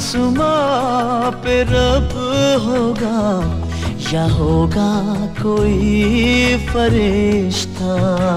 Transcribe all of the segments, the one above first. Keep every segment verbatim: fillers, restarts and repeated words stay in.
आसमां पे रब होगा या होगा कोई फरिश्ता।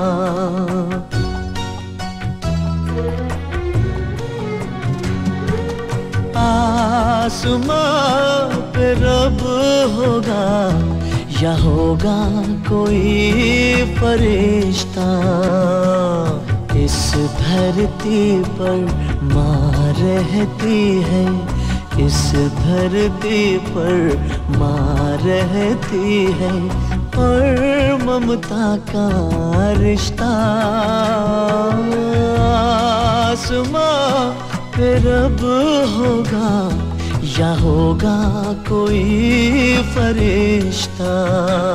आसमां पे रब होगा या होगा कोई फरिश्ता। इस धरती पर माँ रहती है, इस धरती पर माँ रहती है, और ममता का रिश्ता। आसमां पे रब होगा या होगा कोई फरिश्ता।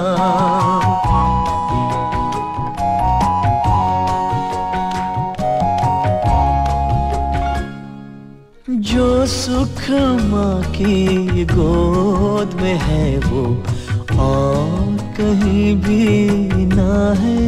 जो सुख माँ की गोद में है वो और कहीं भी ना है।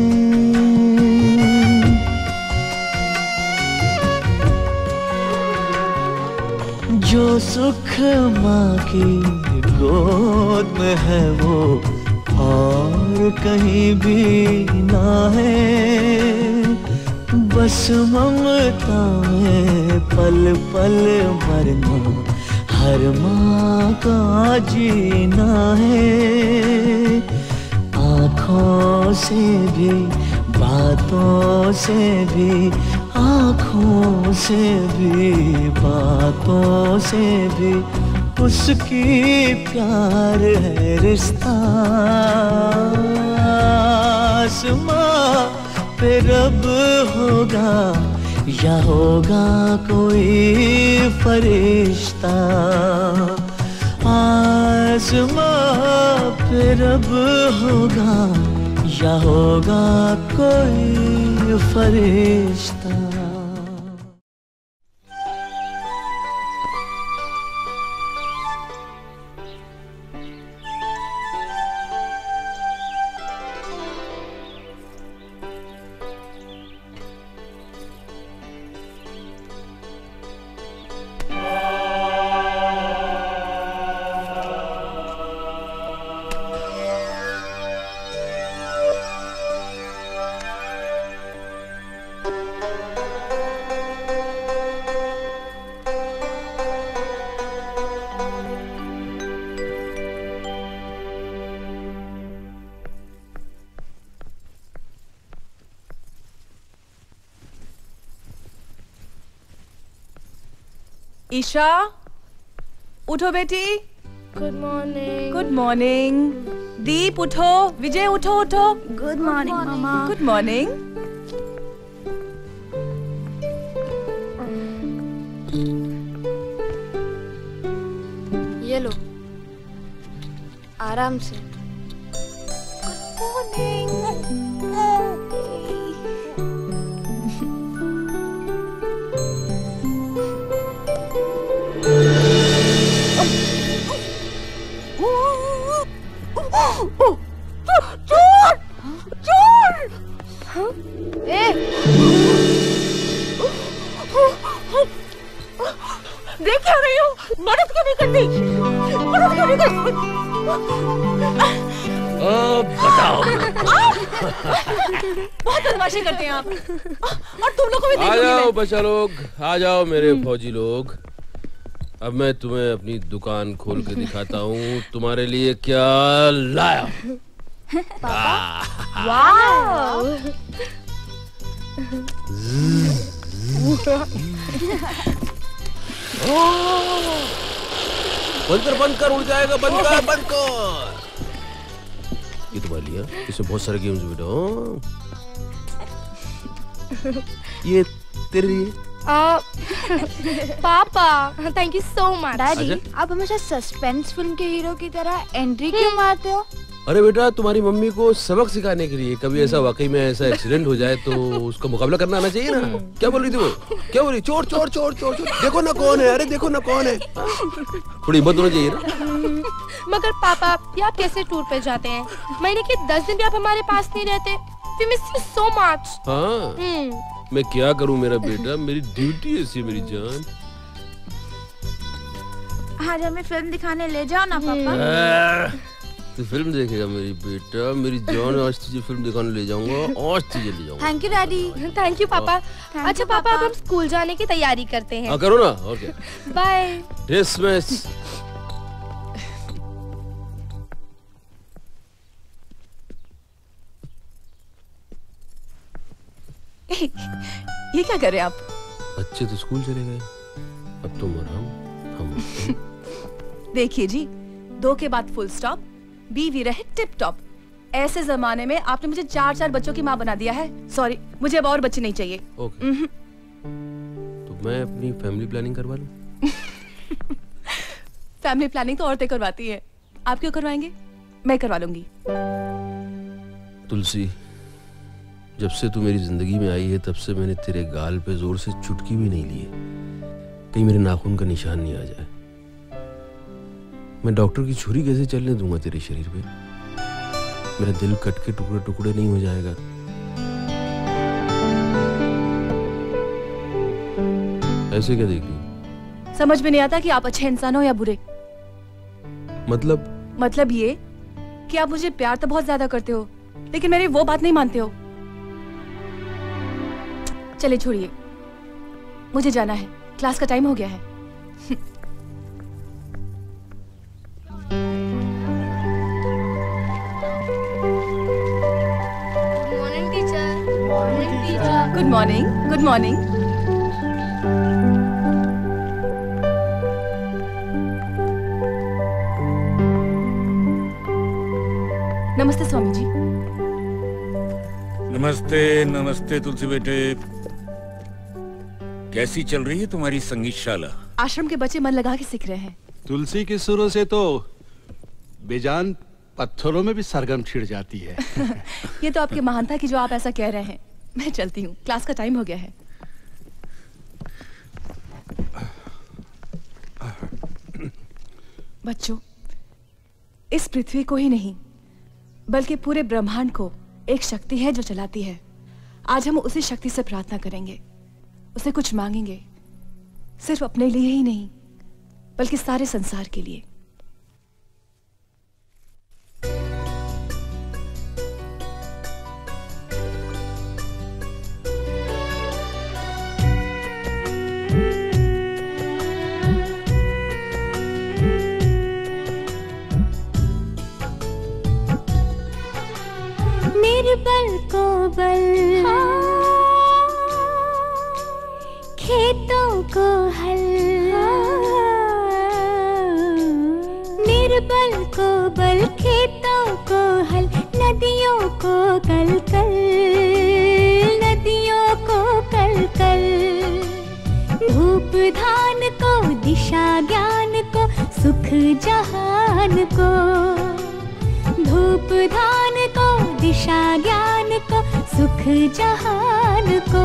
जो सुख माँ की गोद में है वो और कहीं भी ना है। बस ममता में पल पल मरना हर माँ का जीना है। आँखों से भी बातों से भी, आँखों से भी बातों से भी उसकी प्यार है रिश्ता। आसमां पे रब होगा या होगा कोई फरिश्ता। आसमां पे रब होगा या होगा कोई फरिश्ता। ईशा, उठो बेटी। Good morning. Good morning. Deep उठो, विजय उठो उठो। गुड मॉर्निंग मामा। Good morning. ये लो, आराम से। Good morning. चोर! चोर! ए! देख क्या रही हो? मदद क्यों नहीं करती? मदद क्यों नहीं करती? अब बताओ। बहुत बदमाशी करते हैं आप। और तुम लोग को भी आ जाओ बच्चा लोग, आ जाओ मेरे फौजी लोग। अब मैं तुम्हें अपनी दुकान खोल के दिखाता हूँ तुम्हारे लिए क्या लाया। वाव! बंद कर बंद कर, उड़ जाएगा। बंद कर बंद कर। ये तुम्हारे लिए, इसमें बहुत सारे गेम्स बेटा। ये तेरे लिए। पापा thank you so much. Daddy आप हमेशा सस्पेंस फिल्म के हीरो की तरह एंट्री क्यों मारते हो? अरे बेटा तुम्हारी मम्मी को सबक सिखाने के लिए, कभी ऐसा वाकई में ऐसा एक्सीडेंट हो जाए तो उसका मुकाबला करना आना चाहिए ना। क्या बोल रही थी वो? क्या बोल रही? चोर चोर चोर चोर चोर, देखो ना कौन है। अरे देखो ना कौन है। थोड़ी हिम्मत होनी चाहिए ना। मगर पापा आप कैसे टूर पे जाते हैं? महीने के दस दिन भी आप हमारे पास नहीं रहते। We miss you so much. हाँ मैं क्या करूँ मेरा बेटा, मेरी ड्यूटी ऐसी मेरी जान। आज हमें फिल्म दिखाने ले जाओ ना पापा। तू फिल्म देखेगा मेरी बेटा, मेरी जान, आज तुझे फिल्म दिखाने ले जाऊंगा, आज तुझे ले जाऊंगा। Thank you daddy. Thank you पापा। अच्छा पापा, अब हम स्कूल जाने की तैयारी करते हैं। हाँ करो ना, और क्या। बाय। डिसमिस। ये क्या कर रहे हैं आप? बच्चे तो स्कूल चले गए, अब तुम आराम, हम। देखिए जी, दो के बाद फुल स्टॉप, बीवी रहे टिप टॉप। ऐसे जमाने में आपने मुझे चार चार बच्चों की माँ बना दिया है। सॉरी, मुझे अब और बच्चे नहीं चाहिए। ओके। तो मैं अपनी फैमिली प्लानिंग करवा लूं? फैमिली प्लानिंग तो औरतें करवाती है, आप क्यों करवाएंगे? मैं करवा लूंगी। तुलसी, जब से तू मेरी जिंदगी में आई है तब से मैंने तेरे गाल पे जोर से चुटकी भी नहीं ली है, कहीं मेरे नाखून का निशान नहीं आ जाए। मैं डॉक्टर की छुरी कैसे चलने दूंगा तेरे शरीर पे? मेरा दिल कट के टुकड़े टुकड़े नहीं हो जाएगा? ऐसे क्या देख रही? समझ में नहीं आता कि आप अच्छे इंसान हो या बुरे। मतलब? मतलब ये कि आप मुझे प्यार तो बहुत ज्यादा करते हो, लेकिन मेरी वो बात नहीं मानते हो। चलिए छोड़िए, मुझे जाना है, क्लास का टाइम हो गया है। Good morning. Good morning. नमस्ते स्वामी जी। नमस्ते नमस्ते तुलसी बेटे, कैसी चल रही है तुम्हारी संगीतशाला? आश्रम के बच्चे मन लगा के सीख रहे हैं। तुलसी के सुरों से तो बेजान पत्थरों में भी सरगम छिड़ जाती है। ये तो आपकी महानता की जो आप ऐसा कह रहे हैं। मैं चलती हूँ, क्लास का टाइम हो गया है। बच्चों, इस पृथ्वी को ही नहीं बल्कि पूरे ब्रह्मांड को एक शक्ति है जो चलाती है। आज हम उसी शक्ति से प्रार्थना करेंगे, उसे कुछ मांगेंगे, सिर्फ अपने लिए ही नहीं बल्कि सारे संसार के लिए। निर्बल को बल, खेतों को हल, निर्बल को बल, खेतों को हल, नदियों को कल कल, नदियों को कल कल, धूप धान को, दिशा ज्ञान को, सुख जहान को, धूप धान को, दिशा ज्ञान को, सुख जहान को,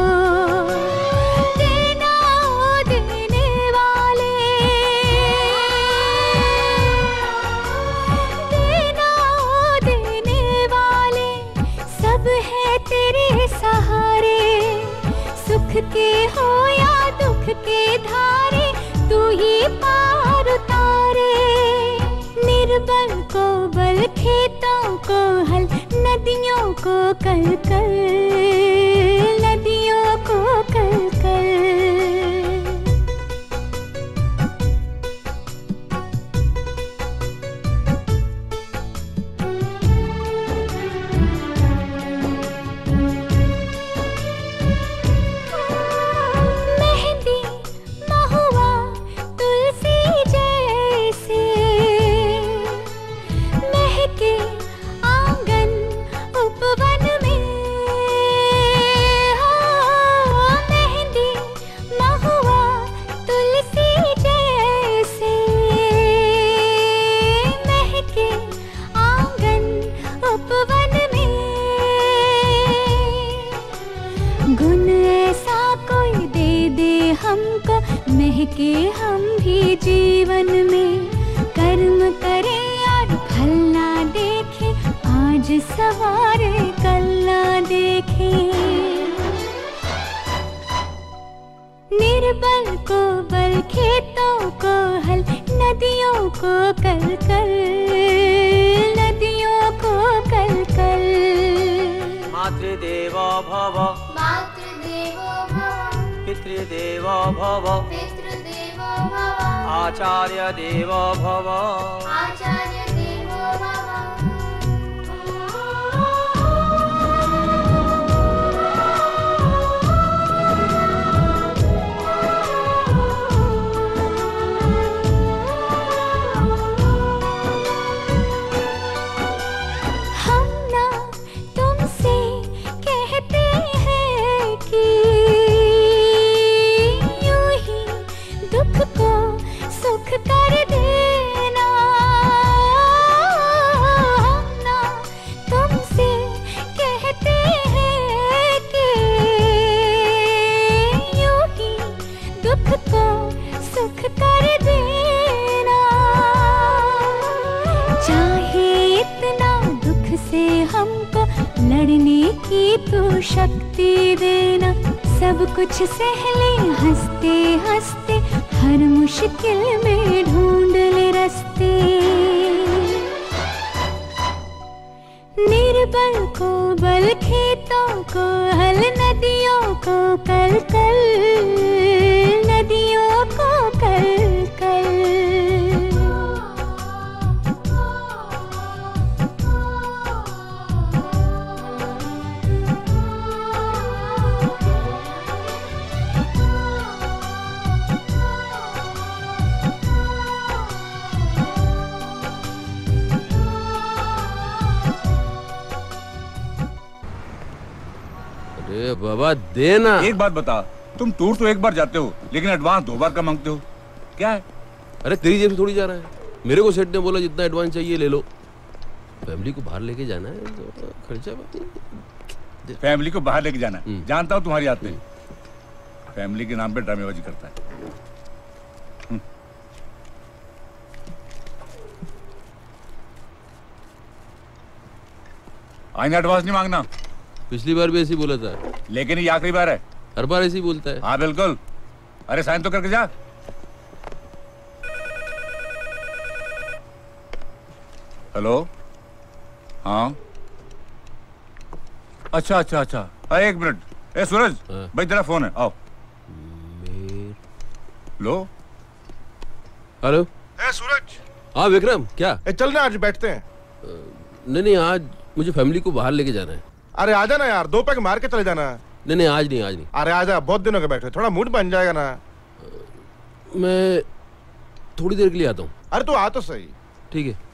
देना ओ देने वाले, देना ओ देने वाले, सब है तेरे सहारे, सुख के हो या दुख के धारे, तू ही पार उतारे। निर्बल को बल, खेतों को हल, नदियों को कल कल, नदियों को कल कल। मेहंदी महुआ तुलसी जैसे, महके आंगन उपवन में, हो मेहंदी महुआ तुलसी जैसे, महके आंगन उपवन में, गुण ऐसा कोई दे दे हमको, महके हम भी जीवन में, कर्म करें और फल ना देखे, आज सवारे कल ना देखे। निर्बल को बल, खेतों को हल, नदियों को कल कल, नदियों को कल कल। मातृदेवो भव, मातृदेवो भव, पितृदेवो भव, पितृदेवो भव, आचार्य देवो भव, आचार्य देवो भव। तू शक्ति देना, सब कुछ सहले हंसते हंसते, हर मुश्किल में ढूंढ ले रास्ते। निर्बल को बल, खेतों को हल, नदियों को कल कल, नदियों को कल कल। अरे बाबा देना। एक बात बता, तुम टूर तो एक बार जाते हो लेकिन एडवांस दो बार का मांगते हो, क्या है? अरे तेरी जेब से थोड़ी जा रहा है, मेरे को सेठ ने बोला जितना एडवांस चाहिए ले लो। फैमिली को बाहर लेके जाना है तो खर्चा बात। फैमिली को बाहर लेके जाना है, जानता हूँ तुम्हारी आदतें। फैमिली के नाम पे ड्रामेबाजी करता है। आईना एडवांस नहीं मांगना। पिछली बार भी ऐसी बोला था, लेकिन ये आखिरी बार है। हर बार ऐसी बोलता है। हाँ बिल्कुल। अरे साइन तो करके जा। हेलो, हाँ अच्छा अच्छा अच्छा, अरे एक मिनट। ए सूरज, हाँ। भाई तेरा फोन है, आओ। लो। हेलो। ए सूरज। हाँ विक्रम, क्या? ए चल ना, आज बैठते हैं। नहीं नहीं, आज मुझे फैमिली को बाहर लेके जाना है। अरे आजा ना यार, दो पैक मार के चले जाना। नहीं नहीं, आज नहीं आज नहीं। अरे आजा, बहुत दिनों के बैठे, थोड़ा मूड बन जाएगा ना। मैं थोड़ी देर के लिए आता हूँ। अरे तू आ तो सही। ठीक है।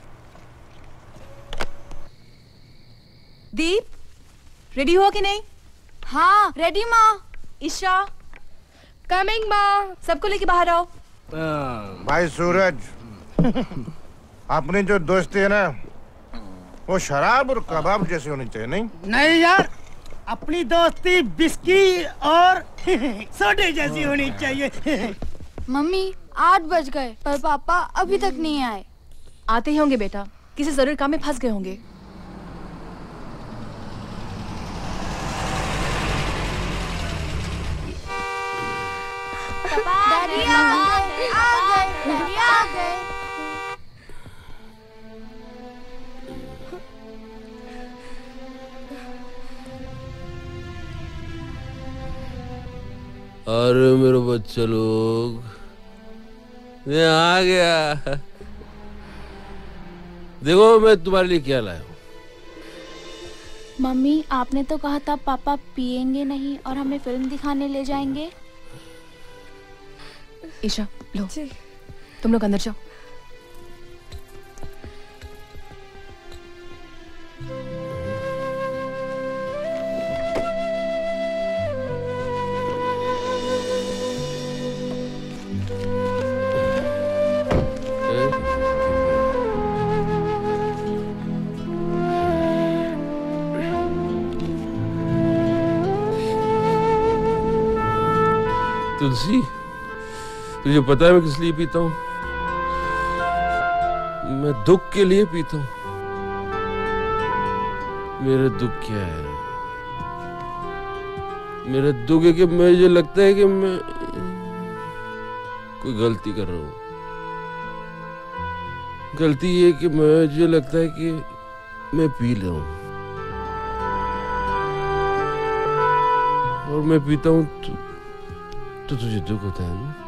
दीप, रेडी हो कि नहीं? हाँ रेडी माँ। ईशा, कमिंग माँ। सबको लेके बाहर आओ। भाई सूरज, अपनी जो दोस्ती है ना, वो शराब और कबाब जैसी होनी चाहिए। नहीं नहीं यार, अपनी दोस्ती बिस्की और सोडे जैसी होनी चाहिए। मम्मी आठ बज गए पर पापा अभी तक नहीं आए। आते ही होंगे बेटा, किसी जरूरी काम में फंस गए होंगे। डैडी आ गए, आ गए, डैडी आ गए। अरे मेरे बच्चे लोग, मैं आ गया। देखो मैं तुम्हारे लिए क्या लाया हूँ। मम्मी आपने तो कहा था पापा पिएंगे नहीं और हमें फिल्म दिखाने ले जाएंगे। ईशा लो, तुम लोग अंदर जाओ। तुलसी, तुझे पता है मैं किस लिए पीता हूँ? मैं दुख के लिए पीता हूँ। मेरा दुख क्या है? मेरा दुख है कि मुझे लगता है कि मैं कोई गलती कर रहा हूँ। गलती ये कि मुझे लगता है कि मैं पी रहा हूँ और मैं पीता हूँ तो, तो तुझे दुख होता है ना?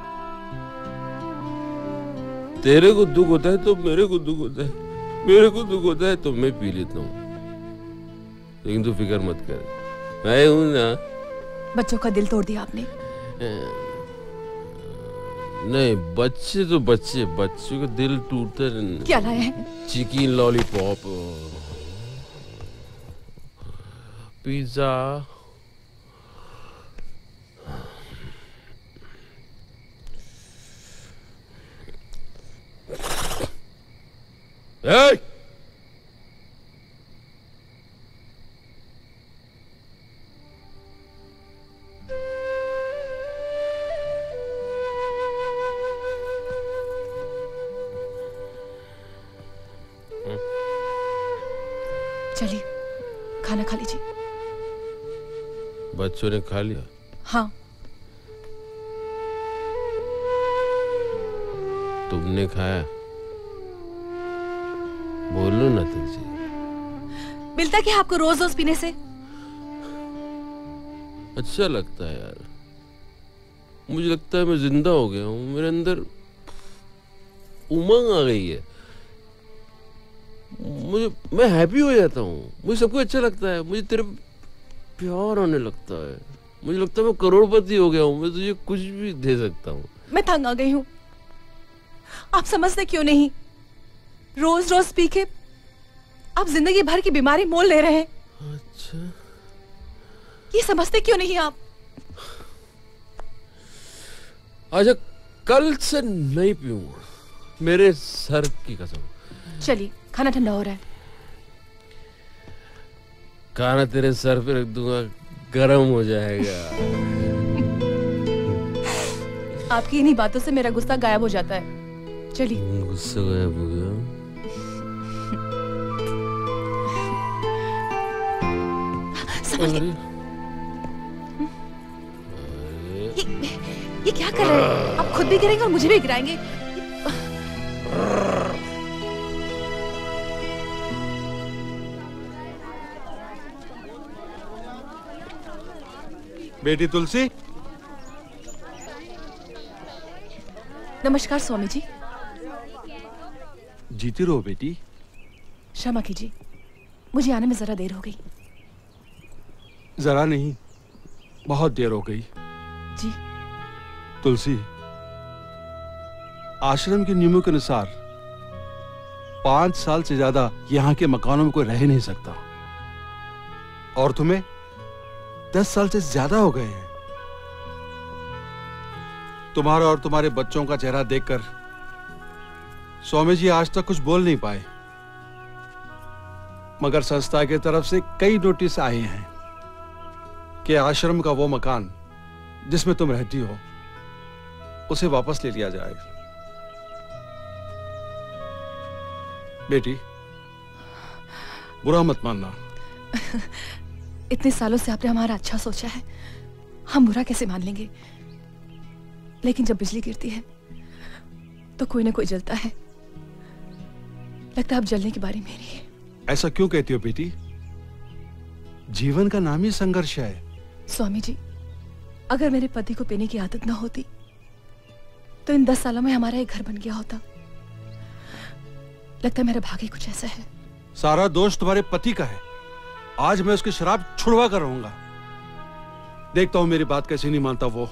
तेरे को दुख होता है तो मेरे को दुख होता है, मेरे को दुख होता है तो मैं पी लेता हूँ। लेकिन तू फिक्र मत कर, मैं हूं ना। बच्चों का दिल तोड़ दिया आपने। नहीं, बच्चे तो बच्चे, बच्चों का दिल टूटता नहीं। क्या लाया है? Chicken lollipop, pizza, Hey! चलिए खाना खा लीजिए। बच्चों ने खा लिया? हाँ। तुमने खाया? बोलो ना तुझे। मिलता क्या आपको रोज रोज पीने से? अच्छा लगता है यार, मुझे लगता है मैं जिंदा हो गया हूँ, मेरे अंदर उमंग आ गई है, मुझे मैं हैप्पी हो जाता हूँ, मुझे सब कुछ अच्छा लगता है, मुझे तेरे प्यार होने लगता है, मुझे लगता है मैं करोड़पति हो गया हूँ, मैं तुझे कुछ भी दे सकता हूँ। मैं तंग आ गई हूँ, आप समझते क्यों नहीं? रोज रोज पी के आप जिंदगी भर की बीमारी मोल ले रहे हैं। अच्छा, ये समझते क्यों नहीं आप? अच्छा, कल से नहीं पीऊंगा, मेरे सर की कसम। चलिए खाना ठंडा हो रहा है। खाना तेरे सर पे रख दूंगा, गरम हो जाएगा। आपकी इन्हीं बातों से मेरा गुस्सा गायब हो जाता है। चलिए। गुस्सा गायब हो गया? समझ गए। ये, ये क्या कर रहे हैं? आप खुद भी गिरेंगे और मुझे भी गिराएंगे। बेटी तुलसी। नमस्कार स्वामी जी। जीती रहो बेटी। क्षमा कीजिए, मुझे आने में जरा देर हो गई। जरा नहीं, बहुत देर हो गई। जी। तुलसी, आश्रम के नियमों के अनुसार पांच साल से ज्यादा यहाँ के मकानों में कोई रह नहीं सकता, और तुम्हें दस साल से ज्यादा हो गए हैं। तुम्हारा और तुम्हारे बच्चों का चेहरा देखकर स्वामी जी आज तक कुछ बोल नहीं पाए, मगर संस्था की तरफ से कई नोटिस आए हैं कि आश्रम का वो मकान जिसमें तुम रहती हो उसे वापस ले लिया जाए। बेटी, बुरा मत मानना। इतने सालों से आपने हमारा अच्छा सोचा है, हम बुरा कैसे मान लेंगे? लेकिन जब बिजली गिरती है तो कोई ना कोई जलता है। लगता है अब जलने की बारी मेरी है। ऐसा क्यों कहती हो बेटी? जीवन का नाम ही संघर्ष है। स्वामी जी, अगर मेरे पति को पीने की आदत ना होती तो इन दस सालों में हमारा एक घर बन गया होता। लगता है मेरा भाग्य कुछ ऐसा है। सारा दोष तुम्हारे पति का है। आज मैं उसकी शराब छुड़वा कर रहूंगा। देखता हूं मेरी बात कैसे नहीं मानता वो।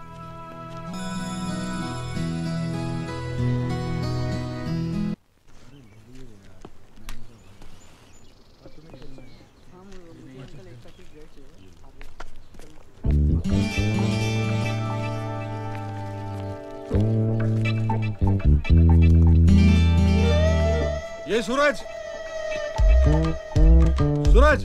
ये सूरज, सूरज,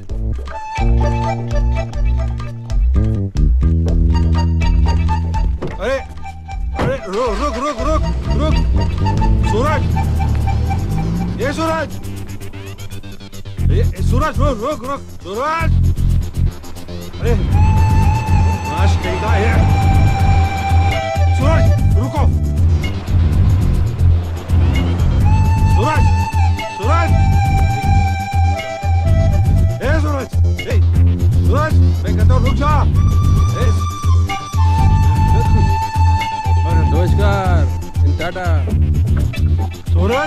अरे अरे रुक रुक रुक रुक रुक सूरज, ये सूरज, ये सूरज रुक रुक रुक सूरज, अरे नाश कहीं का है। सूरज रुको, सूरज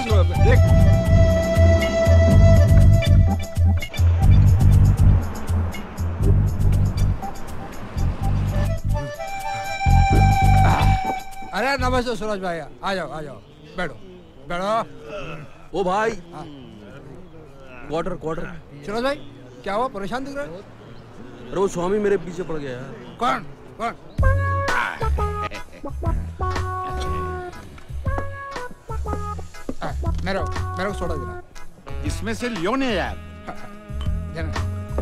देख। अरे नमस्ते सूरज भाई, आ जाओ आ जाओ, बैठो बैठो। ओ भाई, क्वार्टर क्वार्टर। सूरज भाई क्या हुआ, परेशान दिख रहे हो? अरे वो स्वामी मेरे पीछे पड़ गया यार। कौन कौन? मेरे मेरे को सोडा देना। इसमें से लियो ने यार। देना।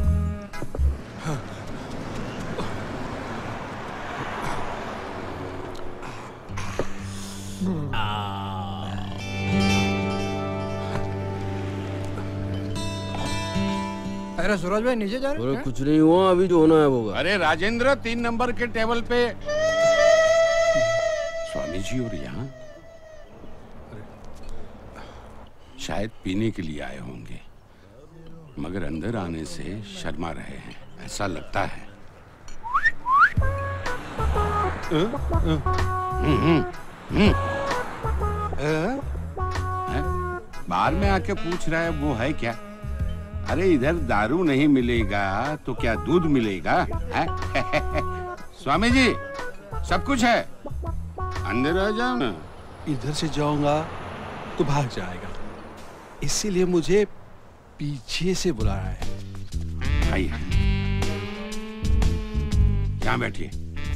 अरे सूरज भाई नीचे जा रहे हैं? कुछ नहीं हुआ, अभी जो होना है वो होगा। अरे राजेंद्र, तीन नंबर के टेबल पे स्वामी जी और यहाँ शायद पीने के लिए आए होंगे, मगर अंदर आने से शर्मा रहे हैं, ऐसा लगता है। बाहर में आके पूछ रहा है वो है क्या? अरे इधर दारू नहीं मिलेगा तो क्या दूध मिलेगा? है? स्वामी जी सब कुछ है, अंदर आ जाओ ना। इधर से जाऊंगा तो भाग जाएगा, इसीलिए मुझे पीछे से बुला रहा है। आइए, यहाँ बैठिए।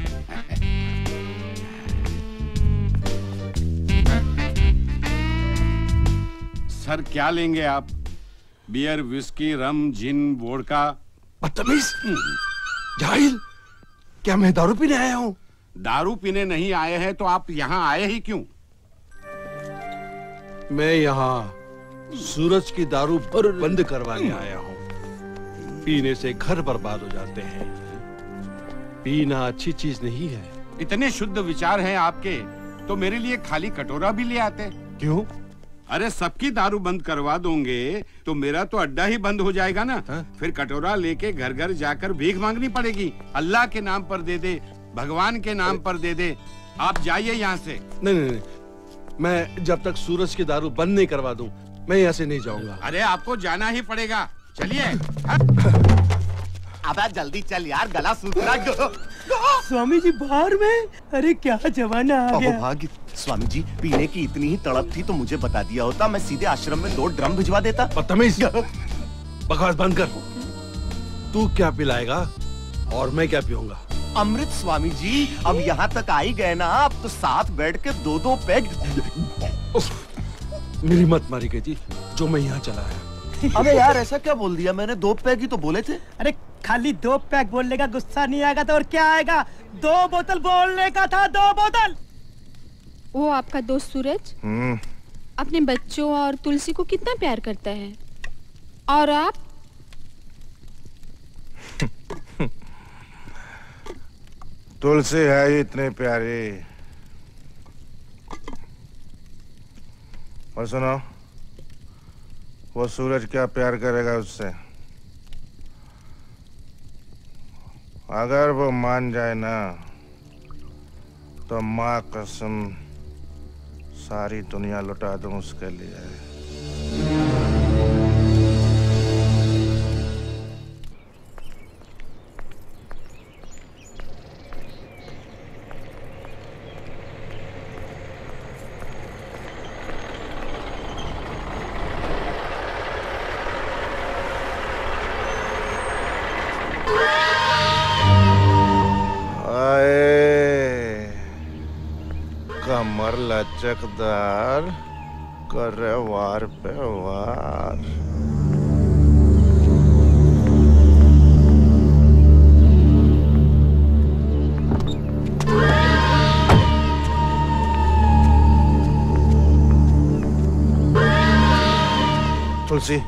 सर क्या लेंगे आप? Beer, whisky, rum, gin, vodka? बदतमीज, जाहिल, क्या मैं दारू पीने आया हूँ? दारू पीने नहीं आए हैं तो आप यहाँ आए ही क्यों? मैं यहाँ सूरज की दारू बंद करवाने आया हूँ। पीने से घर बर्बाद हो जाते हैं, पीना अच्छी चीज नहीं है। इतने शुद्ध विचार हैं आपके तो मेरे लिए खाली कटोरा भी ले आते। क्यों? अरे सबकी दारू बंद करवा दोगे तो मेरा तो अड्डा ही बंद हो जाएगा ना। हा? फिर कटोरा लेके घर घर जाकर भीख मांगनी पड़ेगी। अल्लाह के नाम पर दे दे, भगवान के नाम पर दे दे। आप जाइए यहाँ से। नहीं नहीं नहीं, मैं जब तक सूरज की दारू बंद नहीं करवा दूं मैं यहाँ से नहीं जाऊंगा। अरे आपको जाना ही पड़ेगा, चलिए। अबे जल्दी चल यार, गला सूख रहा। स्वामी जी बाहर में? अरे क्या जमाना आ गया। भाग्य स्वामी जी, पीने की इतनी ही तड़प थी तो मुझे बता दिया होता, मैं सीधे आश्रम में दो ड्रम भिजवा देता। बदतमीज, बकवास बंद कर। तू क्या पिलाएगा और मैं क्या पीऊंगा? अमृत स्वामी जी, अब यहाँ तक आ ही गए ना आप तो साथ बैठ के दो दो पैग। मेरी मत मारी गई थी जो मैं यहाँ चला आया। अबे यार ऐसा क्या बोल दिया मैंने? दो पैग ही तो बोले थे। अरे खाली दो पैग बोलने का गुस्सा नहीं आएगा तो और क्या आएगा? दो बोतल बोलने का था, दो बोतल। वो आपका दोस्त सूरज अपने बच्चों और तुलसी को कितना प्यार करता है, और आप? तुलसी है ही इतने प्यारी। और सुनो, वो सूरज क्या प्यार करेगा उससे? अगर वो मान जाए ना तो माँ कसम सारी दुनिया लुटा दूं उसके लिए। कमर लचकदार करे वार पे वार। तुलसी,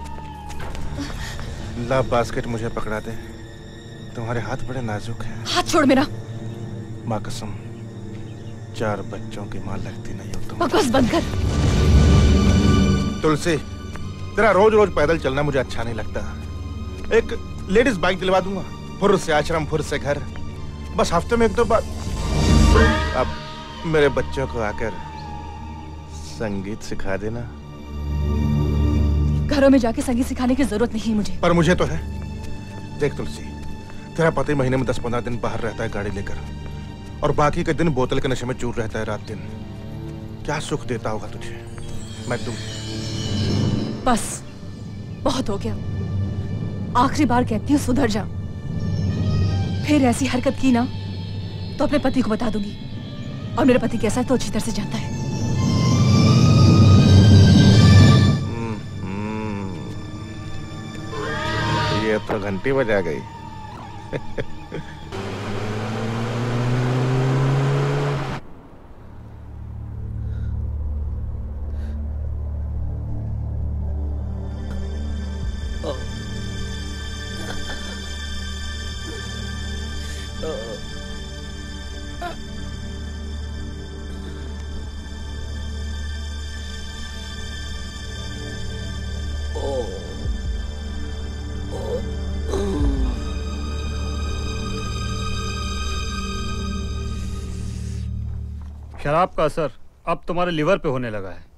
ला बास्केट मुझे पकड़ा दे, तुम्हारे हाथ बड़े नाजुक हैं। हाथ छोड़ मेरा। माँ कसम चार बच्चों की माँ लगती नहीं हो तुम। बकवास बंद कर। तुलसी, तेरा रोज रोज पैदल चलना मुझे अच्छा नहीं लगता। एक लेडीज बाइक दिलवा दूंगा, फुर से आश्रम फुर से घर, बस हफ्ते में एक दो बार। अब मेरे बच्चों को आकर संगीत सिखा देना। घरों में जाके संगीत सिखाने की जरूरत नहीं मुझे। पर मुझे तो है। देख तुलसी, तेरा पति महीने में दस पंद्रह दिन बाहर रहता है गाड़ी लेकर, और बाकी के दिन बोतल के नशे में चूर रहता है रात दिन। क्या सुख देता होगा तुझे, मैं दूं। बस बहुत हो गया, आखिरी बार कहती हूँ सुधर जा। फिर ऐसी हरकत की ना तो अपने पति को बता दूंगी, और मेरा पति कैसा है तो अच्छी तरह से जानता है। ये तो घंटी बजा गई। शराब का असर अब तुम्हारे लिवर पे होने लगा है।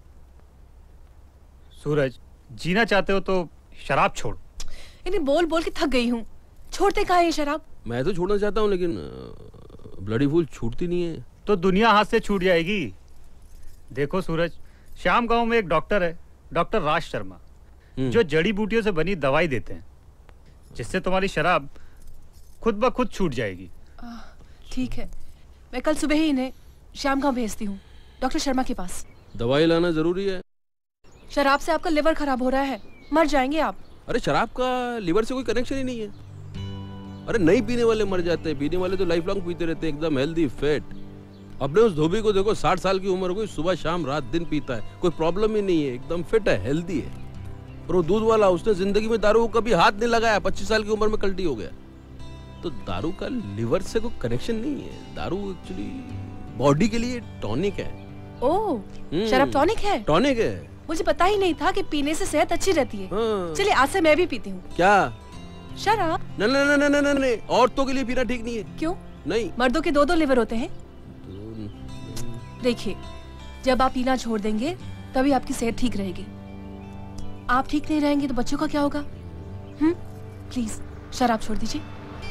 सूरज, जीना चाहते हो तो शराब छोड़। इन्हें बोल बोल के थक गई हूँ, छोड़ते कहाँ है ये शराब? मैं तो छोड़ना चाहता हूँ लेकिन ब्लडी फूल छूटती नहीं है। तो दुनिया हाथ से छूट जाएगी। देखो सूरज, श्याम गांव में एक डॉक्टर है, डॉक्टर राज शर्मा, जो जड़ी बूटियों से बनी दवाई देते हैं, जिससे तुम्हारी शराब खुद ब खुद छूट जाएगी। ठीक है, मैं कल सुबह ही इन्हें श्याम गांव भेजती हूँ, डॉक्टर शर्मा के पास। दवाई लाना जरूरी है। शराब से आपका लिवर खराब हो रहा है, मर जाएंगे आप। अरे शराब का लिवर से कोई कनेक्शन ही नहीं है। अरे नहीं पीने वाले मर जाते हैं, पीने वाले तो लाइफ लॉन्ग पीते रहते हैं, एकदम हेल्दी फिट। अपने उस धोबी को देखो, साठ साल की उम्र हो गई, सुबह शाम रात दिन पीता है, कोई प्रॉब्लम ही नहीं है, एकदम फिट है, हेल्दी है। और वो दूध वाला, उसने जिंदगी में दारू को कभी हाथ नहीं लगाया, पच्चीस साल की उम्र में कल्टी हो गया। तो दारू का लिवर से कोई कनेक्शन नहीं है। दारू एक्चुअली बॉडी के लिए टॉनिक है। ओह, शराब टॉनिक है? टॉनिक है। मुझे पता ही नहीं था कि पीने से सेहत अच्छी रहती है। हाँ। चलिए आज से मैं भी पीती हूँ। क्या? शराब? नहीं नहीं नहीं नहीं नहीं, औरतों के लिए पीना ठीक नहीं है। क्यों? नहीं, मर्दों के दो दो लिवर होते हैं। देखिए, जब आप पीना छोड़ देंगे तभी आपकी सेहत ठीक रहेगी। आप ठीक नहीं रहेंगे तो बच्चों का क्या होगा? हम्म, प्लीज शराब छोड़ दीजिए।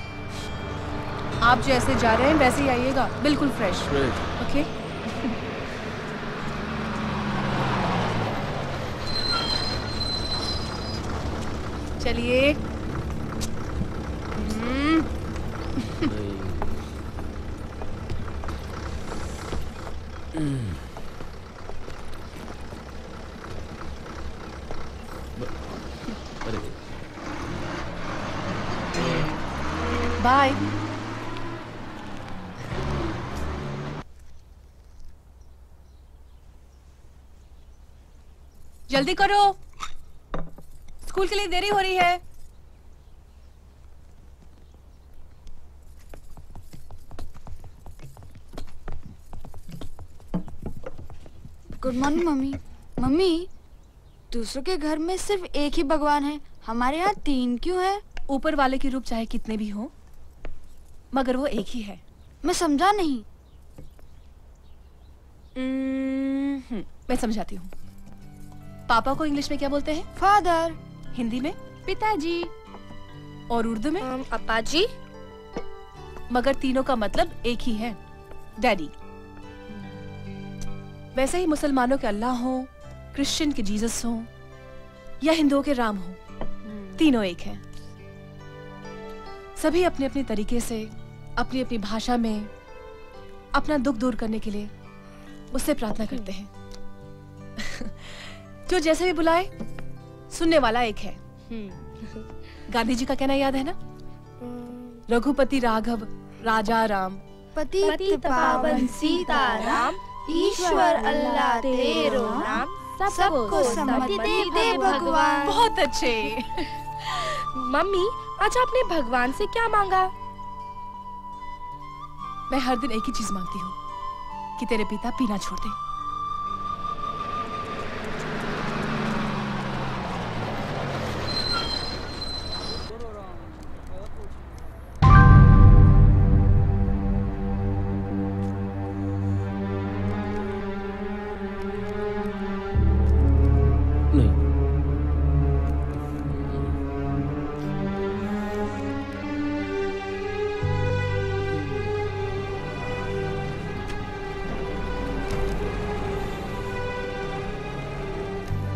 आप जैसे जा रहे हैं वैसे ही आइएगा, बिल्कुल फ्रेश। ओके? चलिए। बाय। जल्दी करो, स्कूल के लिए देरी हो रही है। Good morning mummy. मम्मी, दूसरों के घर में सिर्फ एक ही भगवान है, हमारे यहाँ तीन क्यों है? ऊपर वाले के रूप चाहे कितने भी हो, मगर वो एक ही है। मैं समझा नहीं। mm-hmm. मैं समझाती हूँ। पापा को इंग्लिश में क्या बोलते हैं? फादर। हिंदी में? पिताजी। और उर्दू में? अप्पा जी। मगर तीनों का मतलब एक ही है, डैडी। वैसे ही मुसलमानों के अल्लाह हो, क्रिश्चियन के जीसस हो, या हिंदुओं के राम हो, तीनों एक हैं। सभी अपने अपने तरीके से, अपनी अपनी भाषा में अपना दुख दूर करने के लिए उससे प्रार्थना करते हैं। जो जैसे भी बुलाए, सुनने वाला एक है। गांधी जी का कहना याद है ना? रघुपति राघव राजा राम, पतित पावन सीता राम, ईश्वर अल्लाह तेरो नाम, सबको सम्मति दे दे भगवान। बहुत अच्छे। मम्मी, आज आपने भगवान से क्या मांगा? मैं हर दिन एक ही चीज मांगती हूँ, कि तेरे पिता पीना छोड़ दे।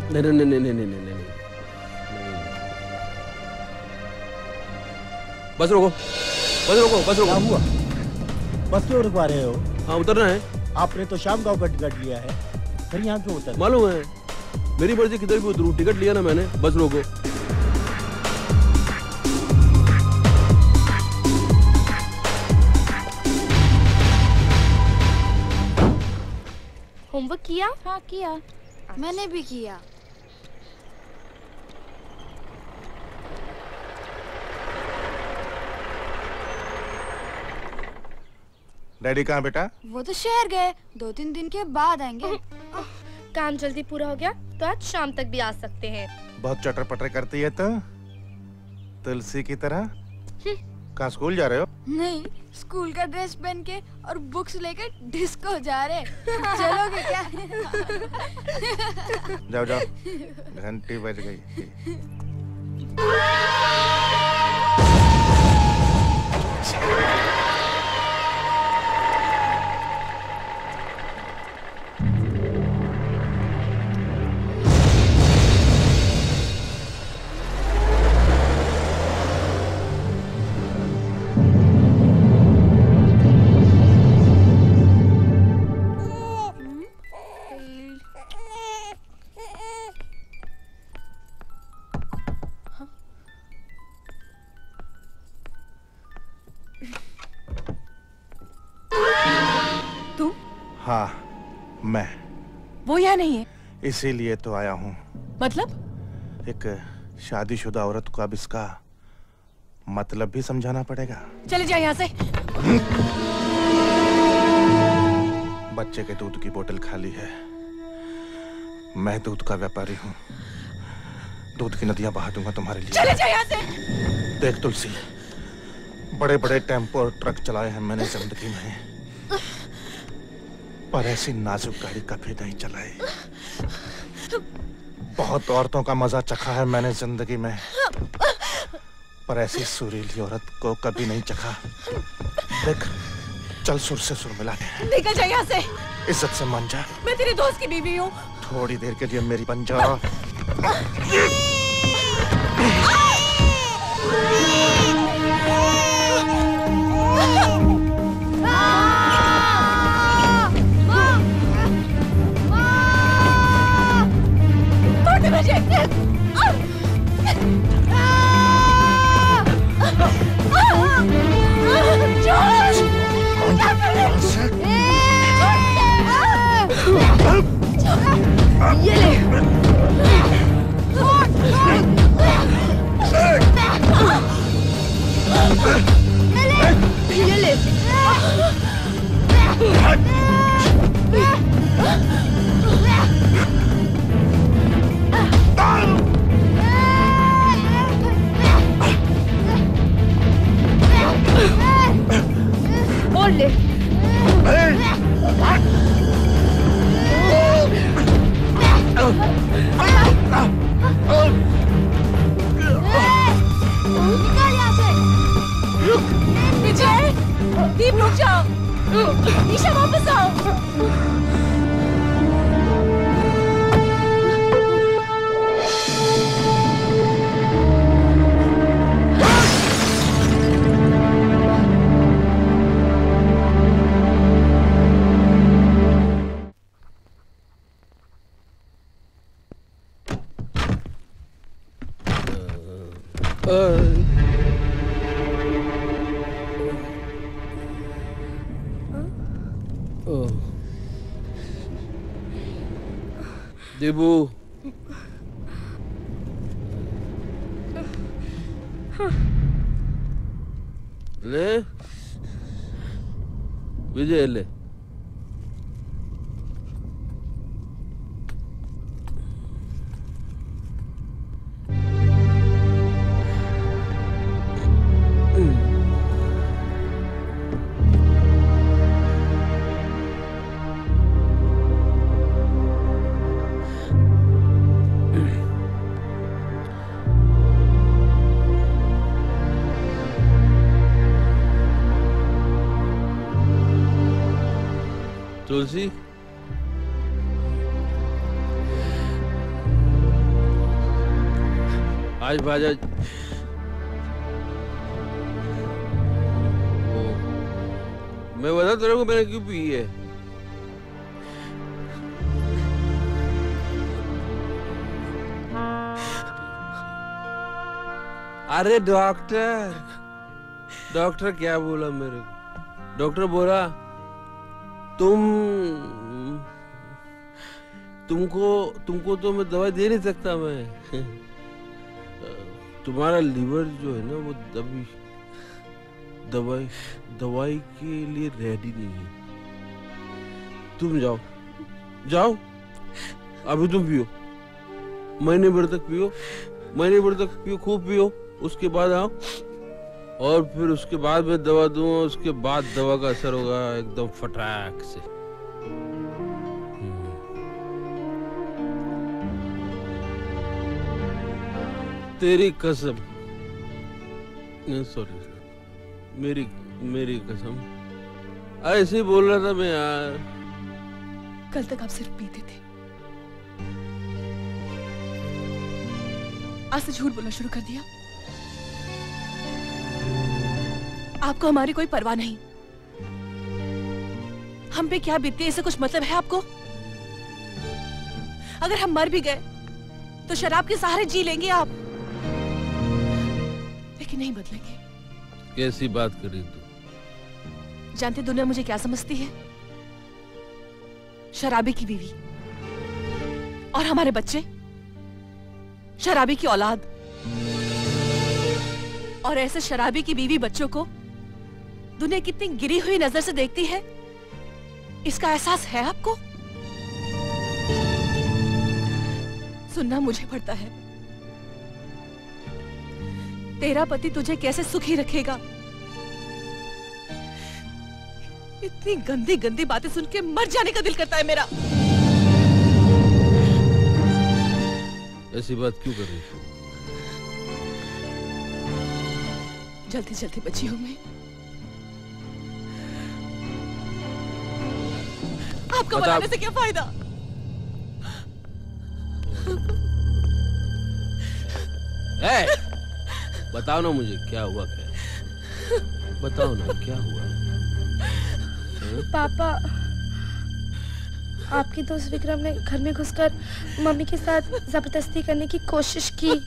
नहीं नहीं नहीं नहीं नहीं नहीं नहीं बस रोको, बस रोको, बस रोको। क्या हुआ? बस क्यों रुकवा रहे हो? हाँ उतरना है। आपने तो शाम गांव का टिकट लिया है, फिर यहाँ क्यों उतर? मालूम है, मेरी मर्जी किधर भी उतरूं, टिकट लिया ना मैंने, बस रोको। होमवर्क किया? हाँ किया, मैंने भी किया। डैडी कहाँ बेटा? वो तो शहर गए, दो तीन दिन के बाद आएंगे। काम जल्दी पूरा हो गया तो आज शाम तक भी आ सकते हैं। बहुत चटर पटर करती है तो तुलसी की तरह। कहाँ स्कूल जा रहे हो? नहीं, स्कूल का ड्रेस पहन के और बुक्स लेकर डिस्को जा रहे। चलोगे क्या? जाओ जाओ, घंटी बज गई। हाँ मैं। वो यहाँ नहीं है। इसीलिए तो आया हूँ। मतलब? एक शादीशुदा औरत को अब इसका मतलब भी समझाना पड़ेगा। चले जाए यहाँ से। बच्चे के दूध की बोतल खाली है। मैं दूध का व्यापारी हूँ, दूध की नदियां बहा दूंगा तुम्हारे लिए। चले जाए यहाँ से। देख तुलसी, बड़े बड़े टेम्पो और ट्रक चलाए हैं मैंने जिंदगी में, पर ऐसी नाजुक गाड़ी कभी नहीं चलाई। बहुत औरतों का मजा चखा है मैंने जिंदगी में, पर ऐसी सुरीली औरत को कभी नहीं चखा। देख, चल सुर से सुर मिला दे। निकल जा यहाँ से। इज्जत से मान जा। मैं तेरी दोस्त की बीवी हूँ। थोड़ी देर के लिए मेरी बन जा। ये ले। ये ले। और ले। निकल यहाँ से। विजय, दीप रुक जाओ। ईशा वापस आओ। देबू, ले विजय ले। तुलसी, आज बाजा मैं बता तेरे को मैंने क्यों पी है। अरे डॉक्टर डॉक्टर क्या बोला मेरे को? डॉक्टर बोला तुम तुमको तुमको तो मैं दवाई दे नहीं सकता मैं तुम्हारा लीवर जो है ना वो दबी दवाई दवाई के लिए रेडी नहीं है। तुम जाओ जाओ अभी तुम पियो, महीने भर तक पियो, महीने भर तक पियो, खूब पियो, उसके बाद आओ और फिर उसके बाद मैं दवा दूंगा, उसके बाद दवा का असर होगा एकदम फटाक से। तेरी कसम, सॉरी मेरी मेरी कसम, ऐसे ही बोल रहा था मैं यार। कल तक आप सिर्फ पीते थे, आज से झूठ बोलना शुरू कर दिया। आपको हमारी कोई परवाह नहीं, हम पे क्या बीतती है इससे कुछ मतलब है आपको? अगर हम मर भी गए तो शराब के सहारे जी लेंगे आप, लेकिन नहीं बदलेंगे। कैसी बात कर रही तू? जानते दुनिया मुझे क्या समझती है? शराबी की बीवी, और हमारे बच्चे शराबी की औलाद। और ऐसे शराबी की बीवी बच्चों को दुनिया कितनी गिरी हुई नजर से देखती है, इसका एहसास है आपको? सुनना मुझे पड़ता है। तेरा पति तुझे कैसे सुखी रखेगा? इतनी गंदी गंदी बातें सुन के मर जाने का दिल करता है मेरा। ऐसी बात क्यों कर रही है? जल्दी जल्दी बची हूं मैं, आपको बताने से क्या फायदा? ए, बताओ ना मुझे क्या हुआ, क्या बताओ ना क्या हुआ? पापा, आपके दोस्त विक्रम ने घर में घुसकर मम्मी के साथ जबरदस्ती करने की कोशिश की।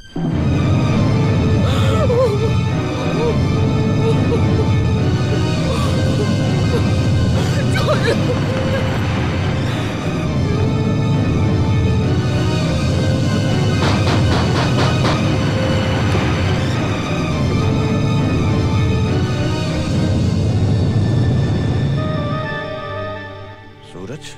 सूरज,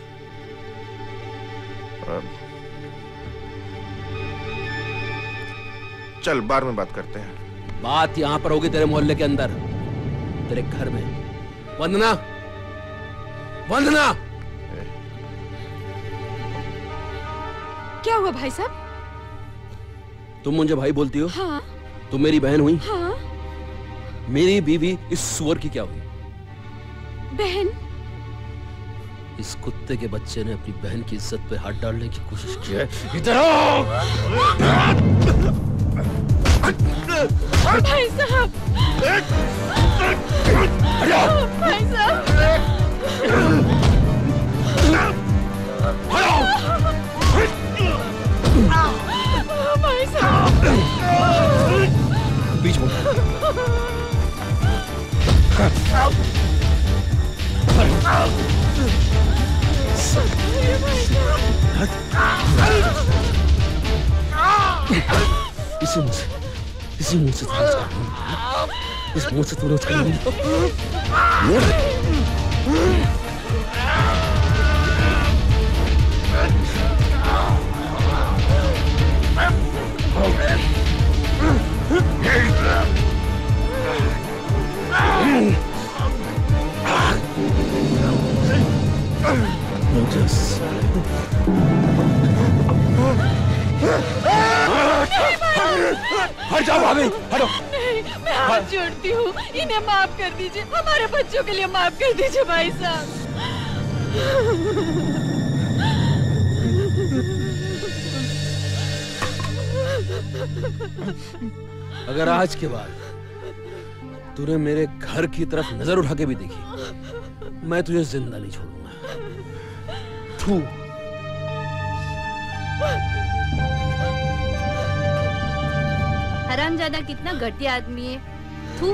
चल बार में बात करते हैं। बात यहाँ पर होगी तेरे मोहल्ले के अंदर, तेरे घर में। वंदना, वंदना, क्या हुआ भाई साहब? तुम मुझे भाई बोलती हो? हाँ। तुम मेरी बहन हुई? हाँ। मेरी बीवी इस सुअर की क्या हुई? बहन? इस कुत्ते के बच्चे ने अपनी बहन की इज्जत पे हाथ डालने की कोशिश की है। इधर आओ! भाई साहब! भाई साहब! भाई साहब! बीच में इसी मुंह से इसी मुंह से इस मुंह से तूने हट जाओ भाभी, हटो। नहीं, मैं हाथ जोड़ती हूँ, इन्हें माफ कर दीजिए, हमारे बच्चों के लिए माफ कर दीजिए भाई साहब। अगर आज के बाद तूने मेरे घर की तरफ नजर उठा के भी देखी, मैं तुझे जिंदा नहीं छोड़ूंगा। थू। हरामजादा कितना घटिया आदमी है। थू।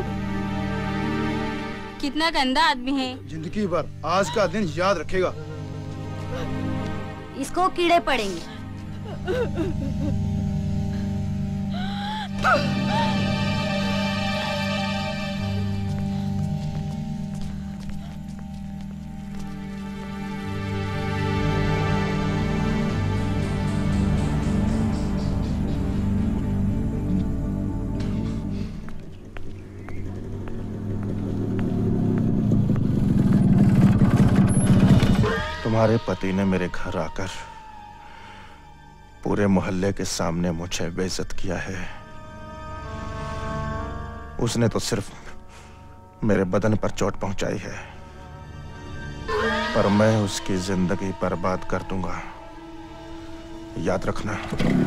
कितना गंदा आदमी है। जिंदगी भर आज का दिन याद रखेगा। इसको कीड़े पड़ेंगे। तुम्हारे पति ने मेरे घर आकर पूरे मोहल्ले के सामने मुझे बेइज्जत किया है। उसने तो सिर्फ मेरे बदन पर चोट पहुंचाई है, पर मैं उसकी जिंदगी बर्बाद कर दूंगा, याद रखना।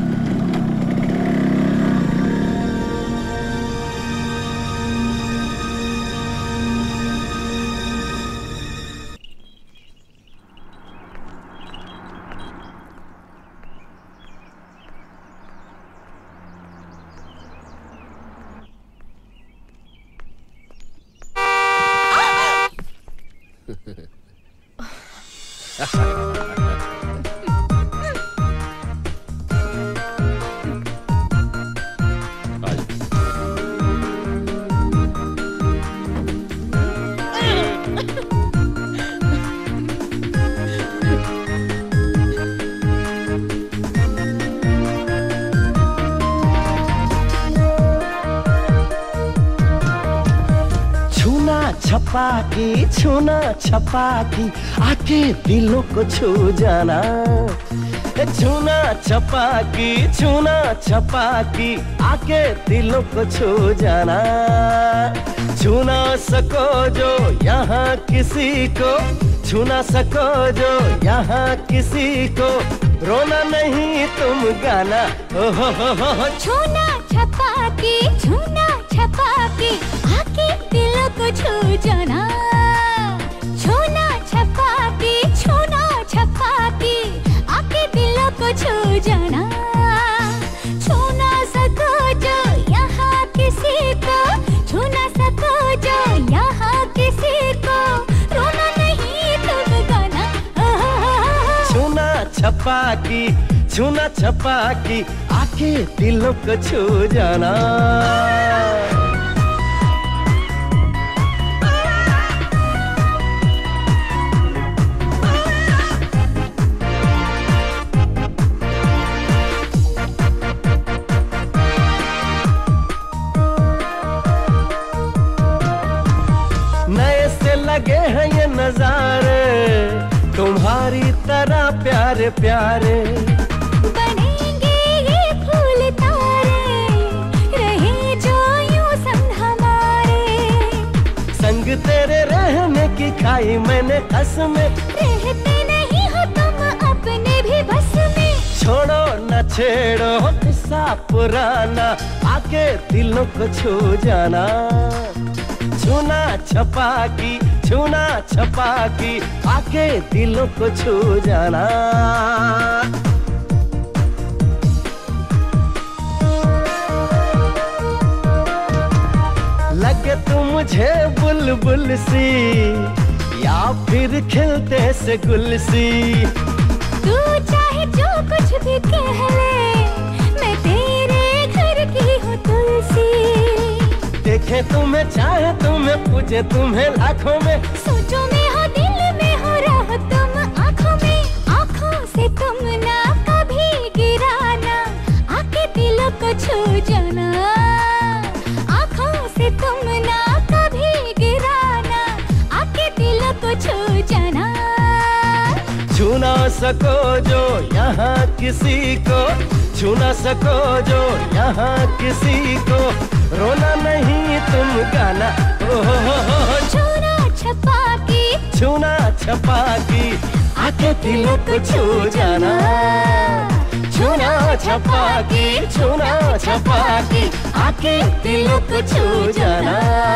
छपाकी छूना छपाकी आके दिलों को छू जाना। छूना छपाकी छूना छपाकी आके दिलों को छू जाना। छू ना सको जो यहाँ किसी को, छू ना सको जो यहाँ किसी को, रोना नहीं तुम गाना। ओ हो हो हो हो। छूना छपाकी छूना छपाकी आके दिलों को छू जाना। छूना छपाकी छूना छपाकी आके दिलों को छू जाना। छू ना सको जो यहाँ किसी को, छू ना सको जो यहाँ किसी को, रोना नहीं तुम गाना। छूना छपाकी छूना छपाकी आके दिलों को छू जाना। नए से लगे हैं ये नजारे तुम्हारी तरह प्यारे प्यारे। बनेंगे ये फूल तारे, रहे जो यूं संग हमारे। संग तेरे रहने की खाई मैंने कसमें, रहते नहीं हो तुम अपने भी बस में। छोड़ो न छेड़ो किस्सा पुराना, आके दिलों को छू जाना। छूना छपाकी छूना छपाकी आके दिलों को छू जाना। लगे तुम मुझे बुलबुल सी या फिर खिलते से गुल सी। तू चाहे जो कुछ भी कह ले, मैं तेरे घर की हूँ तुलसी। देखे तुम्हें चाहे तुम्हें पूछे तुम्हें लाखों में, सोचो में हो दिल में हो रहो तुम आँखों में। आँखों से तुम ना कभी गिराना, आके दिलों को छू जाना। आँखों से तुम ना कभी गिराना, आके दिलों को छू जाना। छू ना सको जो यहाँ किसी को, छू ना सको जो यहाँ किसी को, रोना नहीं तुम गाना। ओ हो हो हो। छूना छपाकी छूना छपाकी आके दिलों को छू जाना। छूना छपाकी छूना छपाकी आके दिलों को छू जाना।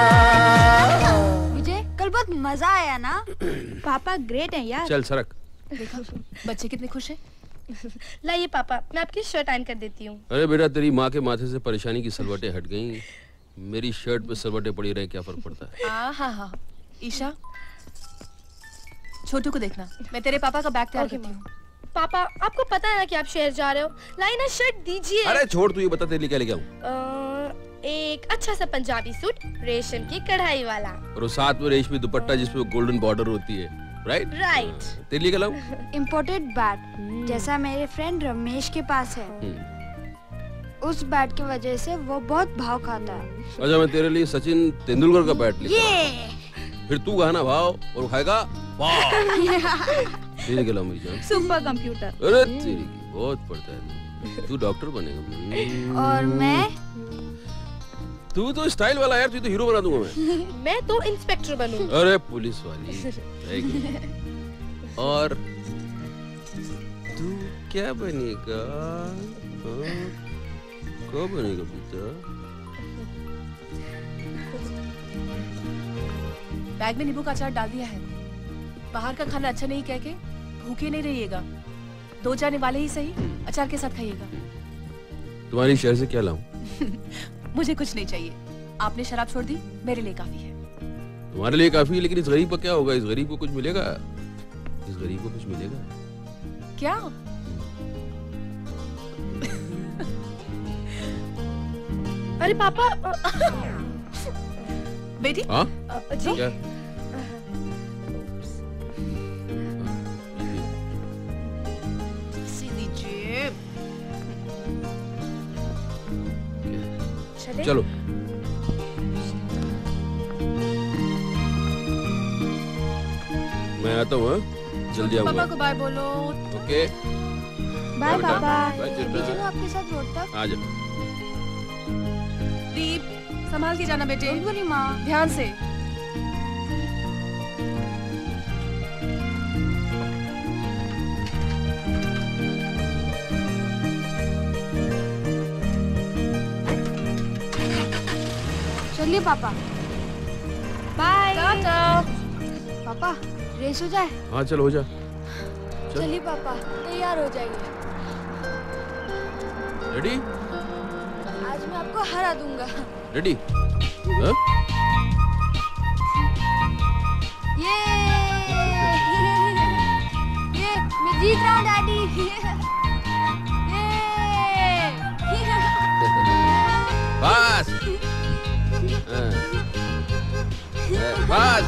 मुझे कल बहुत मजा आया ना। पापा ग्रेट है यार। चल सरक। देखो बच्चे कितने खुश हैं। लाइए पापा, मैं आपकी शर्ट आयरन कर देती हूँ। अरे बेटा तेरी माँ के माथे से परेशानी की सलवटें हट गईं। मेरी शर्ट पे सलवटें पड़ी रहे क्या फर्क पड़ता है। हाँ हाँ हाँ ईशा छोटू को देखना, मैं तेरे पापा का बैग तैयार करती हूँ। पापा आपको पता है ना कि आप शहर जा रहे हो, लाइए ना शर्ट दीजिए। अरे छोड़ तू ये बता तेरे लिए क्या लेके आऊं। एक अच्छा सा पंजाबी सूट रेशम की कढ़ाई वाला और वो साथ में रेशमी दुपट्टा जिसपे गोल्डन बॉर्डर होती है। Right right. तेरे लिए क्या लाऊं? इम्पोर्टेड बैट जैसा मेरे फ्रेंड रमेश के पास है। उस बैट की वजह से वो बहुत भाव खाता है। अच्छा मैं तेरे लिए सचिन तेंदुलकर का बैट लेके ये फिर तू गाना भाव और खाएगा वाह। तेरे क्या लाऊं मेरी जान? Super computer. अरे तेरी की बहुत पड़ता है। तू डॉक्टर बनेगा। और मैं तू तो स्टाइल वाला यार, तू तो हीरो बना दूंगा मैं। मैं तो इंस्पेक्टर बनूंगी। अरे पुलिस वाली। और तू क्या बनेगा? क्या बनेगा बेटा? बैग में नींबू का अचार डाल दिया है। बाहर का खाना अच्छा नहीं कह के भूखे नहीं रहिएगा। दो जाने वाले ही सही अचार के साथ खाइएगा। तुम्हारी शहर से क्या लाऊं? मुझे कुछ नहीं चाहिए, आपने शराब छोड़ दी, मेरे लिए काफी है। तुम्हारे लिए काफी है, लेकिन इस गरीब को क्या होगा? इस गरीब को कुछ मिलेगा? इस गरीब को कुछ मिलेगा क्या? अरे पापा। बेटी हाँ जी क्या? चलो मैं आता हूँ। जल्दी आऊंगा। पापा को बाय बोलो। ओके बाय पापा। बाय मैं भी चलूं आपके साथ रोड तक? आ जा। दीप संभाल के जाना बेटे। बोली माँ। ध्यान से। चलिए पापा। बाय। पापा रेस हो जाए। हाँ चल हो जा। चल। चलिए पापा तैयार हो जाइए। रेडी? आज मैं आपको हरा दूंगा। रेडी? हाँ? ये ये मैं जीत रहा हूँ डैडी। ये बस बस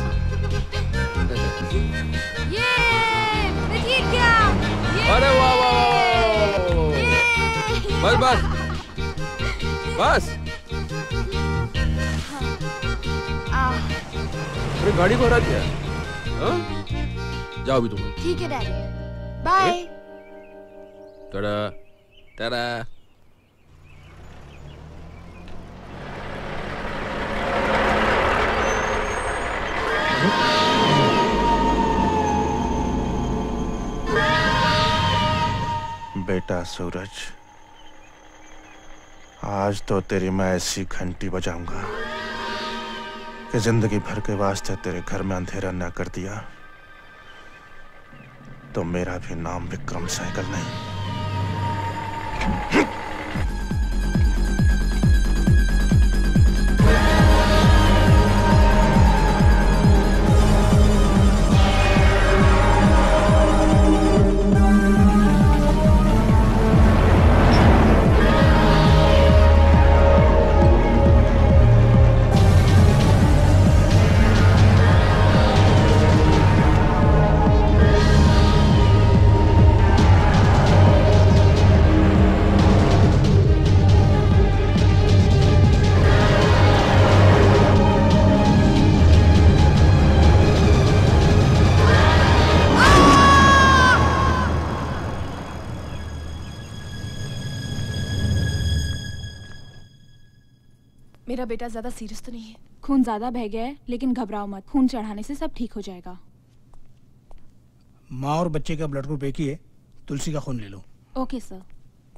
ये मैं जीत गया। अरे वाह वाह वाह। बस बस बस। अरे गाड़ी को हरा दिया। हाँ? जाओ भी तुम। ठीक है डैडी बाय। टाटा टाटा। बेटा सूरज, आज तो तेरी मैं ऐसी घंटी बजाऊंगा कि जिंदगी भर के वास्ते तेरे घर में अंधेरा न कर दिया तो मेरा भी नाम विक्रम सहगल नहीं। मेरा बेटा ज्यादा सीरियस तो नहीं है? खून ज्यादा बह गया है, लेकिन घबराओ मत, खून चढ़ाने से सब ठीक हो जाएगा। माँ और बच्चे का ब्लड ग्रुप एक ही है, तुलसी का खून ले लो। Okay sir.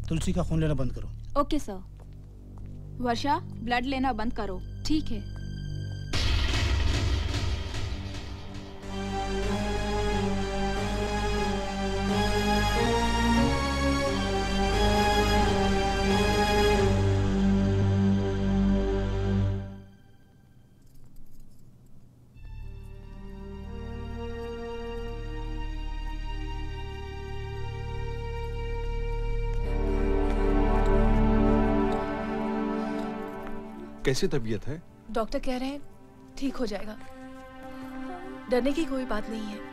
तुलसी का खून लेना बंद करो। Okay sir. वर्षा, ब्लड लेना बंद करो। ठीक है। कैसी तबीयत है? डॉक्टर कह रहे हैं ठीक हो जाएगा, डरने की कोई बात नहीं है।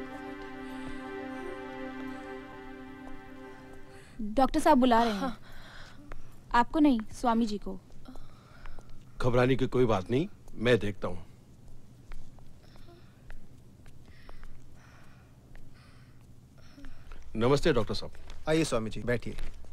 डॉक्टर साहब बुला रहे हैं। हाँ। आपको नहीं, स्वामी जी को। घबराने की कोई बात नहीं, मैं देखता हूँ। नमस्ते डॉक्टर साहब। आइए स्वामी जी, बैठिए।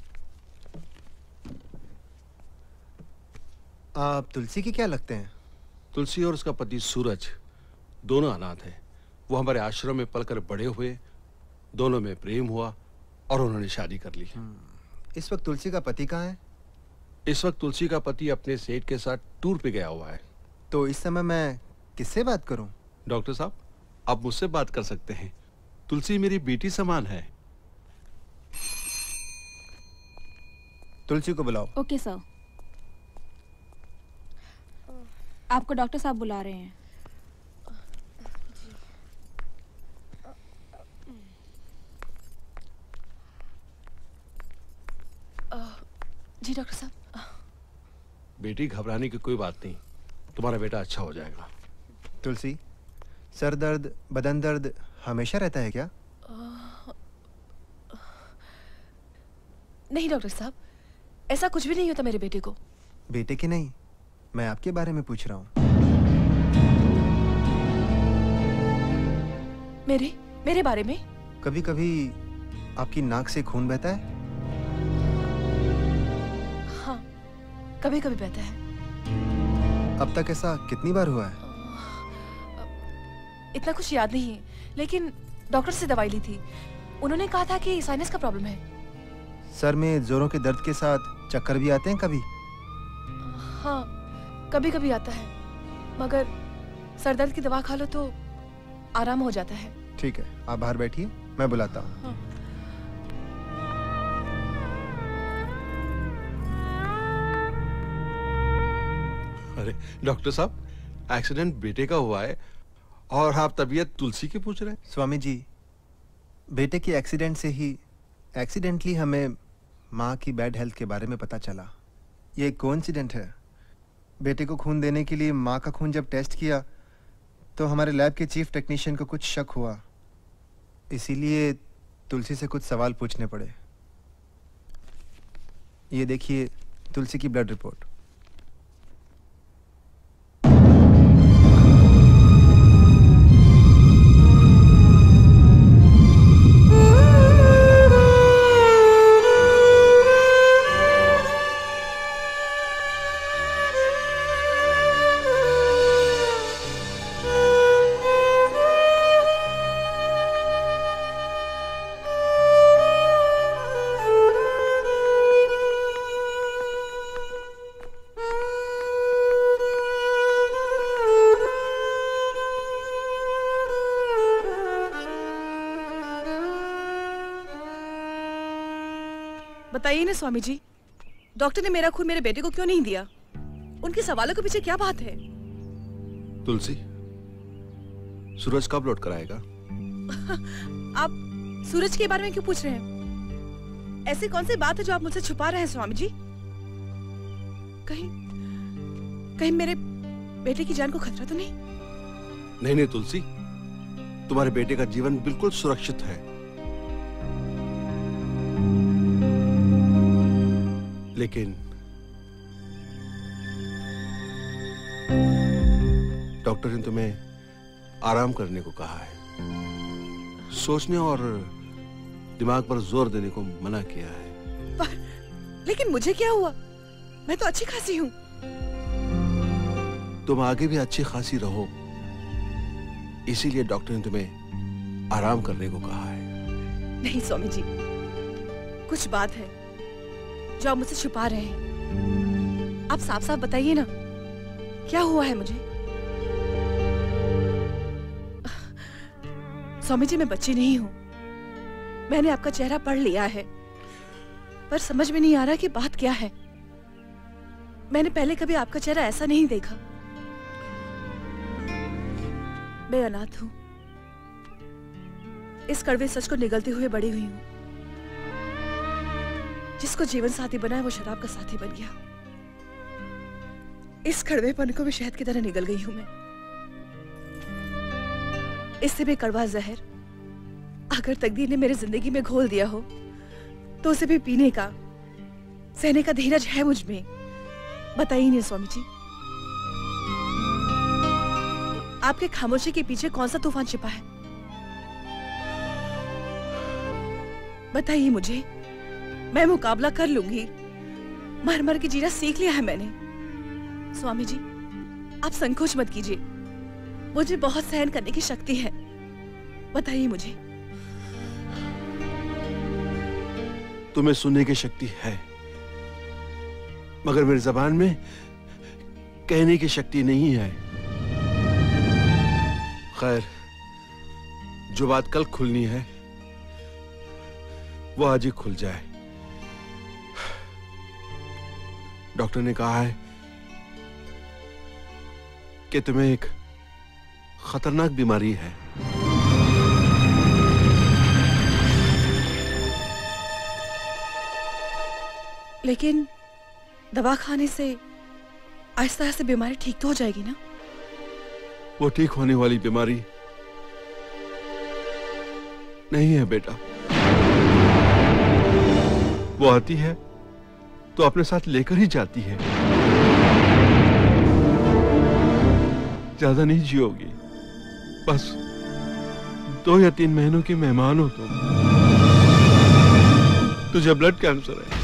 आप तुलसी के क्या लगते हैं? तुलसी और उसका पति सूरज दोनों अनाथ हैं। वो हमारे आश्रम में पलकर बड़े हुए, दोनों में प्रेम हुआ और उन्होंने शादी कर ली। इस वक्त तुलसी का पति कहाँ है? इस वक्त तुलसी का पति अपने सेठ के साथ टूर पे गया हुआ है। तो इस समय मैं किससे बात करूं? डॉक्टर साहब, आप मुझसे बात कर सकते हैं। तुलसी मेरी बेटी समान है। तुलसी को बुलाओ। Okay sir. आपको डॉक्टर साहब बुला रहे हैं। जी डॉक्टर साहब। बेटी, घबराने की कोई बात नहीं, तुम्हारा बेटा अच्छा हो जाएगा। तुलसी, सर दर्द, बदन दर्द हमेशा रहता है क्या? नहीं डॉक्टर साहब, ऐसा कुछ भी नहीं होता मेरे बेटे को। बेटे के नहीं, मैं आपके बारे में पूछ रहा हूँ। मेरे मेरे बारे में? कभी कभी आपकी नाक से खून बहता है? हाँ, कभी कभी बहता है। अब तक ऐसा कितनी बार हुआ है? इतना कुछ याद नहीं है, लेकिन डॉक्टर से दवाई ली थी। उन्होंने कहा था कि साइनस का प्रॉब्लम है। सर में जोरों के दर्द के साथ चक्कर भी आते हैं कभी? हाँ, कभी कभी आता है, मगर सर दर्द की दवा खा लो तो आराम हो जाता है। ठीक है, आप बाहर बैठिए, मैं बुलाता हूँ। हाँ। अरे डॉक्टर साहब, एक्सीडेंट बेटे का हुआ है और आप तबीयत तुलसी की पूछ रहे हैं? स्वामी जी, बेटे की एक्सीडेंट से ही एक्सीडेंटली हमें माँ की बैड हेल्थ के बारे में पता चला। ये एक कोइंसिडेंट है। बेटे को खून देने के लिए माँ का खून जब टेस्ट किया तो हमारे लैब के चीफ टेक्नीशियन को कुछ शक हुआ, इसीलिए तुलसी से कुछ सवाल पूछने पड़े। ये देखिए तुलसी की ब्लड रिपोर्ट। बताइए ना स्वामी जी, डॉक्टर ने मेरा खून मेरे बेटे को क्यों नहीं दिया? उनके सवालों के पीछे क्या बात है? तुलसी, सूरज कब लौट कर आएगा? आप सूरज के बारे में क्यों पूछ रहे हैं? ऐसी कौन सी बात है जो आप मुझसे छुपा रहे हैं स्वामी जी? कहीं कहीं मेरे बेटे की जान को खतरा तो नहीं? नहीं नहीं तुलसी, तुम्हारे बेटे का जीवन बिल्कुल सुरक्षित है। लेकिन डॉक्टर ने तुम्हें आराम करने को कहा है, सोचने और दिमाग पर जोर देने को मना किया है। पर, लेकिन मुझे क्या हुआ? मैं तो अच्छी खासी हूँ। तुम आगे भी अच्छी खासी रहो, इसीलिए डॉक्टर ने तुम्हें आराम करने को कहा है। नहीं स्वामी जी, कुछ बात है। जो आप मुझसे छुपा रहे हैं। आप साफ साफ बताइए ना, क्या हुआ है मुझे? स्वामी जी, मैं बच्ची नहीं हूँ। मैंने आपका चेहरा पढ़ लिया है, पर समझ में नहीं आ रहा कि बात क्या है। मैंने पहले कभी आपका चेहरा ऐसा नहीं देखा। मैं अनाथ हूँ, इस कड़वे सच को निगलते हुए बड़ी हुई हूँ। जिसको जीवन साथी बनाया वो शराब का साथी बन गया। इस कड़वेपन को भी शहद की तरह निगल गई हूं मैं। इससे भी कड़वा जहर अगर तकदीर ने मेरी जिंदगी में घोल दिया हो तो उसे भी पीने का, सहने का धीरज है मुझ में। बताइए नहीं स्वामी जी, आपके खामोशी के पीछे कौन सा तूफान छिपा है? बताइए मुझे, मैं मुकाबला कर लूंगी। मर मर के जीना सीख लिया है मैंने। स्वामी जी, आप संकोच मत कीजिए, मुझे बहुत सहन करने की शक्ति है। बताइए मुझे। तुम्हें सुनने की शक्ति है, मगर मेरी जबान में कहने की शक्ति नहीं है। खैर, जो बात कल खुलनी है वो आज ही खुल जाए। डॉक्टर ने कहा है कि तुम्हें एक खतरनाक बीमारी है। लेकिन दवा खाने से आहिस्ता आहिस्ता बीमारी ठीक तो हो जाएगी ना? वो ठीक होने वाली बीमारी नहीं है बेटा। वो आती है तो अपने साथ लेकर ही जाती है। ज्यादा नहीं जियोगी, बस दो या तीन महीनों की मेहमान हो तुम। तुझे ब्लड कैंसर है।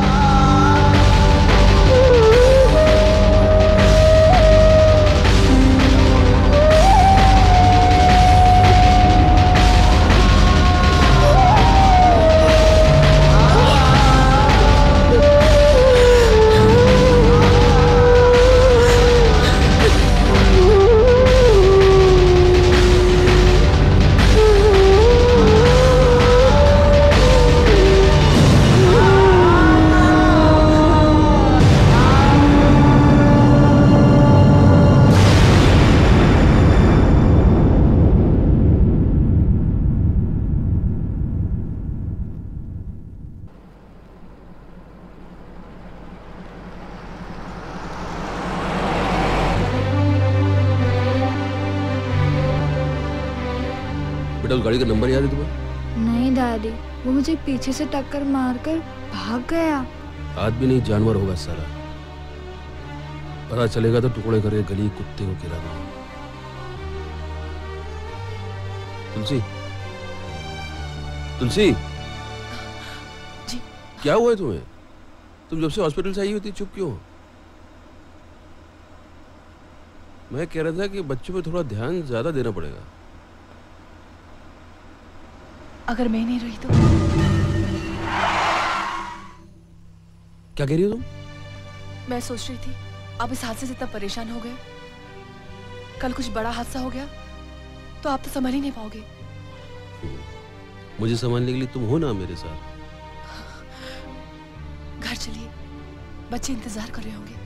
उस गाड़ी का नंबर याद है तुम्हें? नहीं दादी, वो मुझे पीछे से टक्कर मारकर भाग गया। आदमी नहीं जानवर होगा साला। पता चलेगा तो टुकड़े करके गली कुत्ते को गिरा दूंगा। तुलसी, तुलसी जी। क्या हुआ है तुम्हें? तुम जब से हॉस्पिटल से आई होती चुप क्यों? मैं कह रहा था कि बच्चों पे थोड़ा ध्यान ज्यादा देना पड़ेगा। अगर मैं नहीं रही तो? क्या कह रही हो तुम? मैं सोच रही थी आप इस हादसे से इतना परेशान हो गए, कल कुछ बड़ा हादसा हो गया तो आप तो संभाल ही नहीं पाओगे। मुझे संभालने के लिए तुम हो ना मेरे साथ। घर चलिए, बच्चे इंतजार कर रहे होंगे।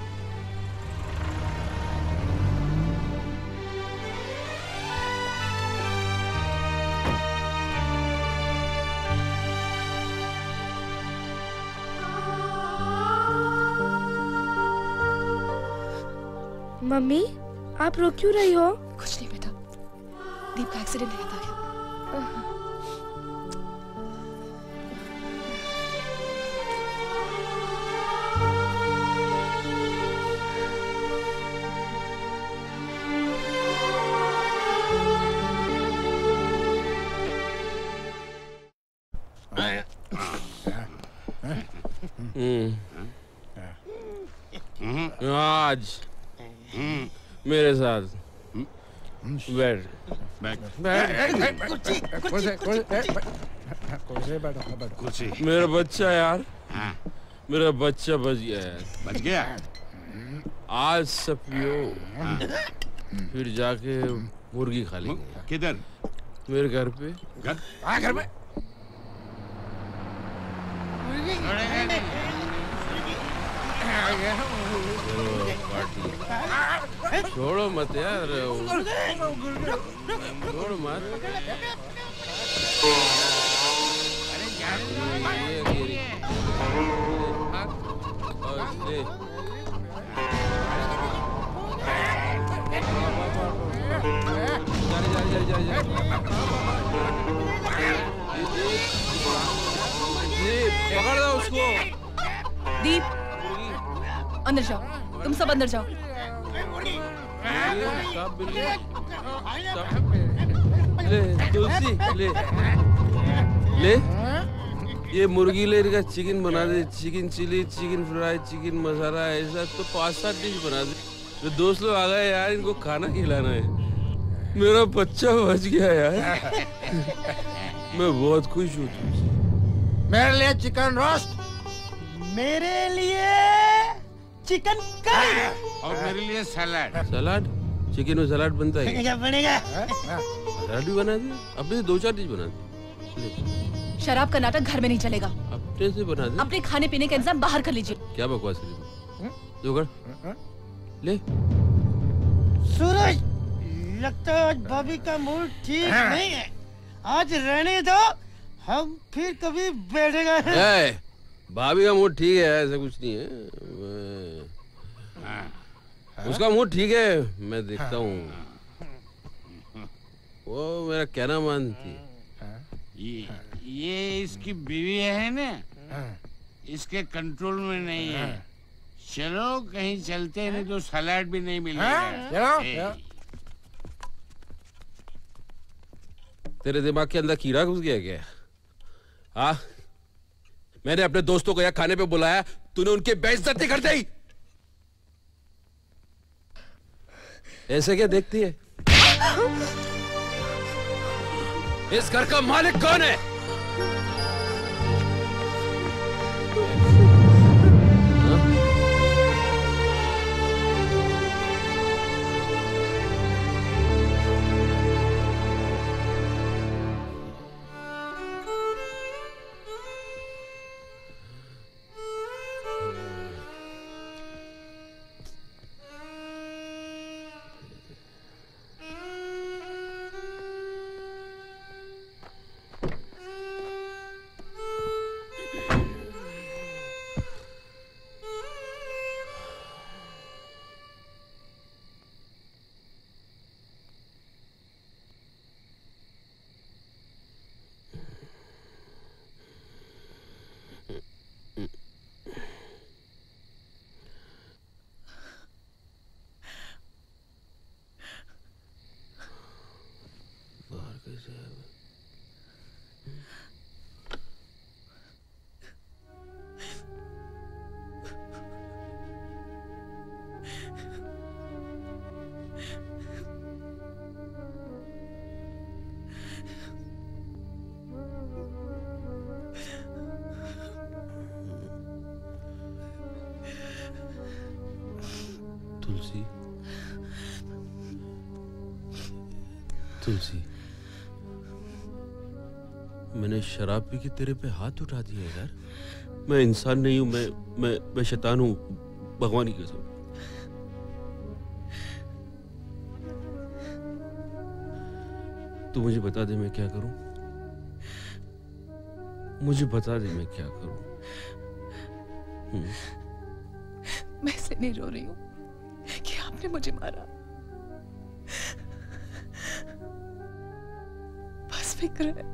मम्मी, आप रो क्यों रही हो? कुछ नहीं बेटा, दीप का एक्सीडेंट याद आ गया। आज मेरे साथ बैठ बैठ कुर्सी कुर्सी कुर्सी कुर्सी बैठो बैठो कुर्सी। मेरा बच्चा यार, मेरा बच्चा बच गया है। बच गया? आज सब पियो, फिर जाके मुर्गी खा लेंगे। किधर? मेरे घर पे। घर? हाँ, घर पे। छोड़ो मत यार, छोड़ो मत। पकड़ दो उसको। दीप, अंदर जाओ, तुम सब अंदर जाओ। ले तुलसी, ले ले ये मुर्गी ले का चिकन बना दे, chicken chilli, chicken fry, chicken masala, ऐसा तो पाँच सात डिश बना दे। तो दोस्त लोग आ गए यार, इनको खाना खिलाना है। मेरा बच्चा बच गया यार। मैं बहुत खुश हूँ तुमसे। मेरे लिए चिकन रोस्ट, मेरे लिए चिकन करी और मेरे लिए सलाद। सलाद? चिकन और सलाद बनता है क्या बनेगा? सलाद भी बना दे, अपने से दो चार डिश बना दे। शराब का नाटक घर में नहीं चलेगा। अपने से बना दे। अपने खाने पीने का इंतजाम बाहर कर लीजिए। क्या बकवास कर जो कर ले। सूरज, लगता है आज भाभी का मूड ठीक नहीं है। आज रहने दो, हम फिर कभी बैठेगा। ए, भाभी का मूड ठीक है, ऐसा कुछ नहीं है। उसका मूड ठीक है, मैं देखता हूँ। वो मेरा कहना मानती। ये ये इसकी बीवी है ना, इसके कंट्रोल में नहीं है। चलो कहीं चलते हैं, नहीं तो सलाद भी नहीं मिलेगा। तेरे दिमाग के अंदर कीड़ा घुस गया क्या? हाँ, मैंने अपने दोस्तों को यहाँ खाने पे बुलाया, तूने उनकी बेइज्जती कर दी। ऐसे क्या देखती है? इस घर का मालिक कौन है? तुलसी, तुलसी, मैंने शराब पी के तेरे पे हाथ उठा दिया यार। मैं इंसान नहीं हूं, मैं मैं मैं शैतान हूं, भगवान की कसम। तू मुझे बता दे मैं क्या करूं, मुझे बता दे मैं क्या करूं। मैं इसलिए नहीं रो रही हूँ कि आपने मुझे मारा। बस फिक्र है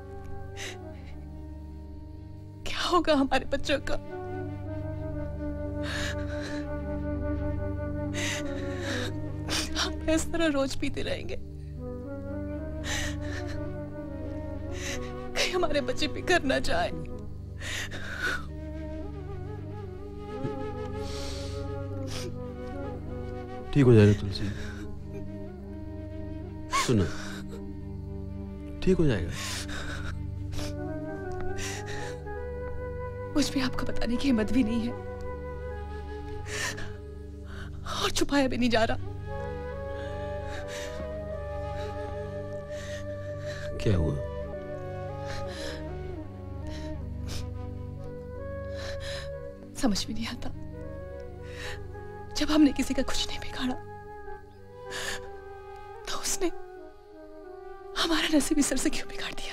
क्या होगा हमारे बच्चों का। हम इस तरह रोज पीते रहेंगे, कहीं हमारे बच्चे बिगड़ ना जाए। ठीक हो जाएगा तुलसी, सुनो, ठीक हो जाएगा। मुझ में आपको बताने की हिम्मत भी नहीं है और छुपाया भी नहीं जा रहा। क्या हुआ? समझ में नहीं आता, जब हमने किसी का कुछ नहीं बिगाड़ा तो उसने हमारा नसीब इस तरह से क्यों बिगाड़ दिया?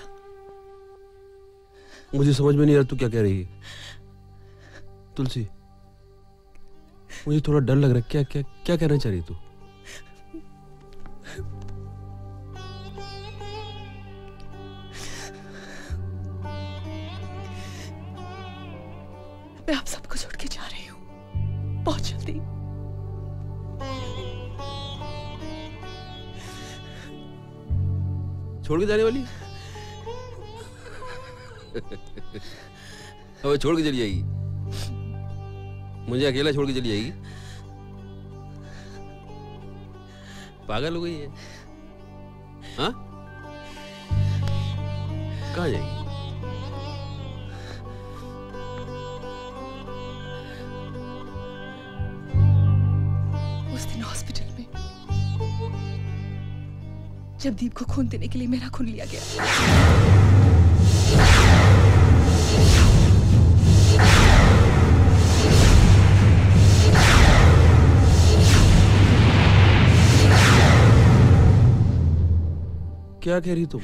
मुझे समझ में नहीं आ रहा तू क्या कह रही है तुलसी। मुझे थोड़ा डर लग रहा है। क्या क्या क्या कहना चाह रही तू? मैं आप सबको छोड़ के जा रही हूँ बहुत जल्दी। छोड़ के जाने वाली? अब छोड़ के चली जाएगी? मुझे अकेला छोड़ के चली जाएगी? पागल हो गई है? हाँ? कहाँ जाएगी? उस दिन हॉस्पिटल में जब दीप को खून देने के लिए मेरा खून लिया गया, क्या कह रही तुम?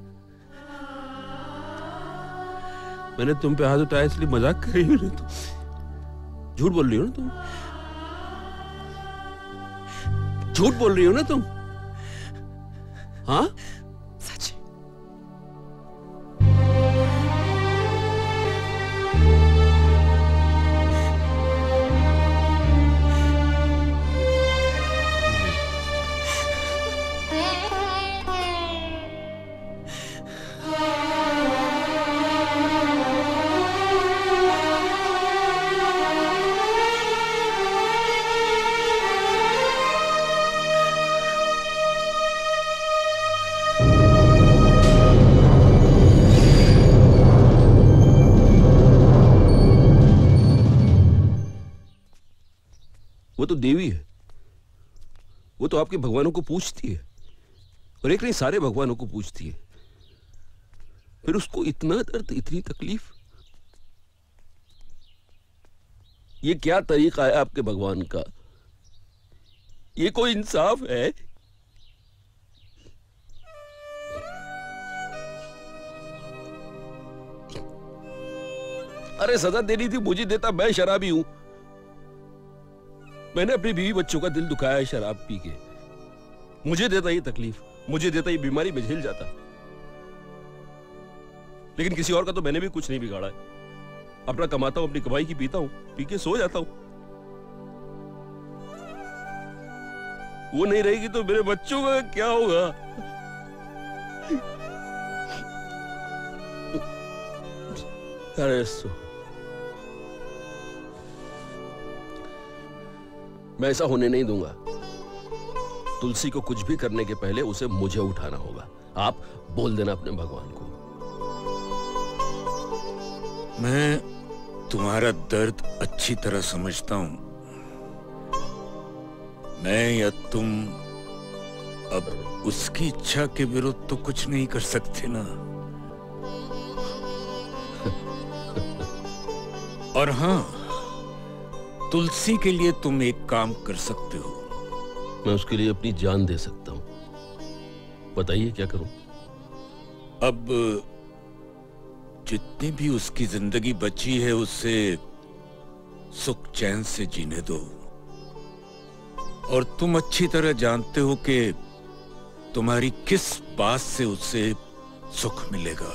मैंने तुम पे हाथ उठाया इसलिए मजाक कर रही हो ना तुम? झूठ बोल रही हो ना तुम? झूठ बोल रही हो ना तुम? हाँ? सच। वो तो देवी है, वो तो आपके भगवानों को पूछती है और एक नहीं सारे भगवानों को पूछती है, फिर उसको इतना दर्द, इतनी तकलीफ। ये क्या तरीका है आपके भगवान का? ये कोई इंसाफ है? अरे सजा देनी थी मुझे देता, मैं शराबी हूं। मैंने अपनी बीवी बच्चों का दिल दुखाया है शराब पी के। मुझे देता ये तकलीफ, मुझे देता ये बीमारी, में झेल जाता। लेकिन किसी और का तो मैंने भी कुछ नहीं बिगाड़ा है। अपना कमाता हूं, अपनी कमाई की पीता हूं, पी के सो जाता हूं। वो नहीं रहेगी तो मेरे बच्चों का क्या होगा? अरे सो मैं ऐसा होने नहीं दूंगा। तुलसी को कुछ भी करने के पहले उसे मुझे उठाना होगा। आप बोल देना अपने भगवान को। मैं तुम्हारा दर्द अच्छी तरह समझता हूं। मैं या तुम अब उसकी इच्छा के विरुद्ध तो कुछ नहीं कर सकते ना। और हाँ, तुलसी के लिए तुम एक काम कर सकते हो। मैं उसके लिए अपनी जान दे सकता हूं। बताइए क्या करूं? अब जितनी भी उसकी जिंदगी बची है उसे सुख चैन से जीने दो। और तुम अच्छी तरह जानते हो कि तुम्हारी किस बात से उसे सुख मिलेगा।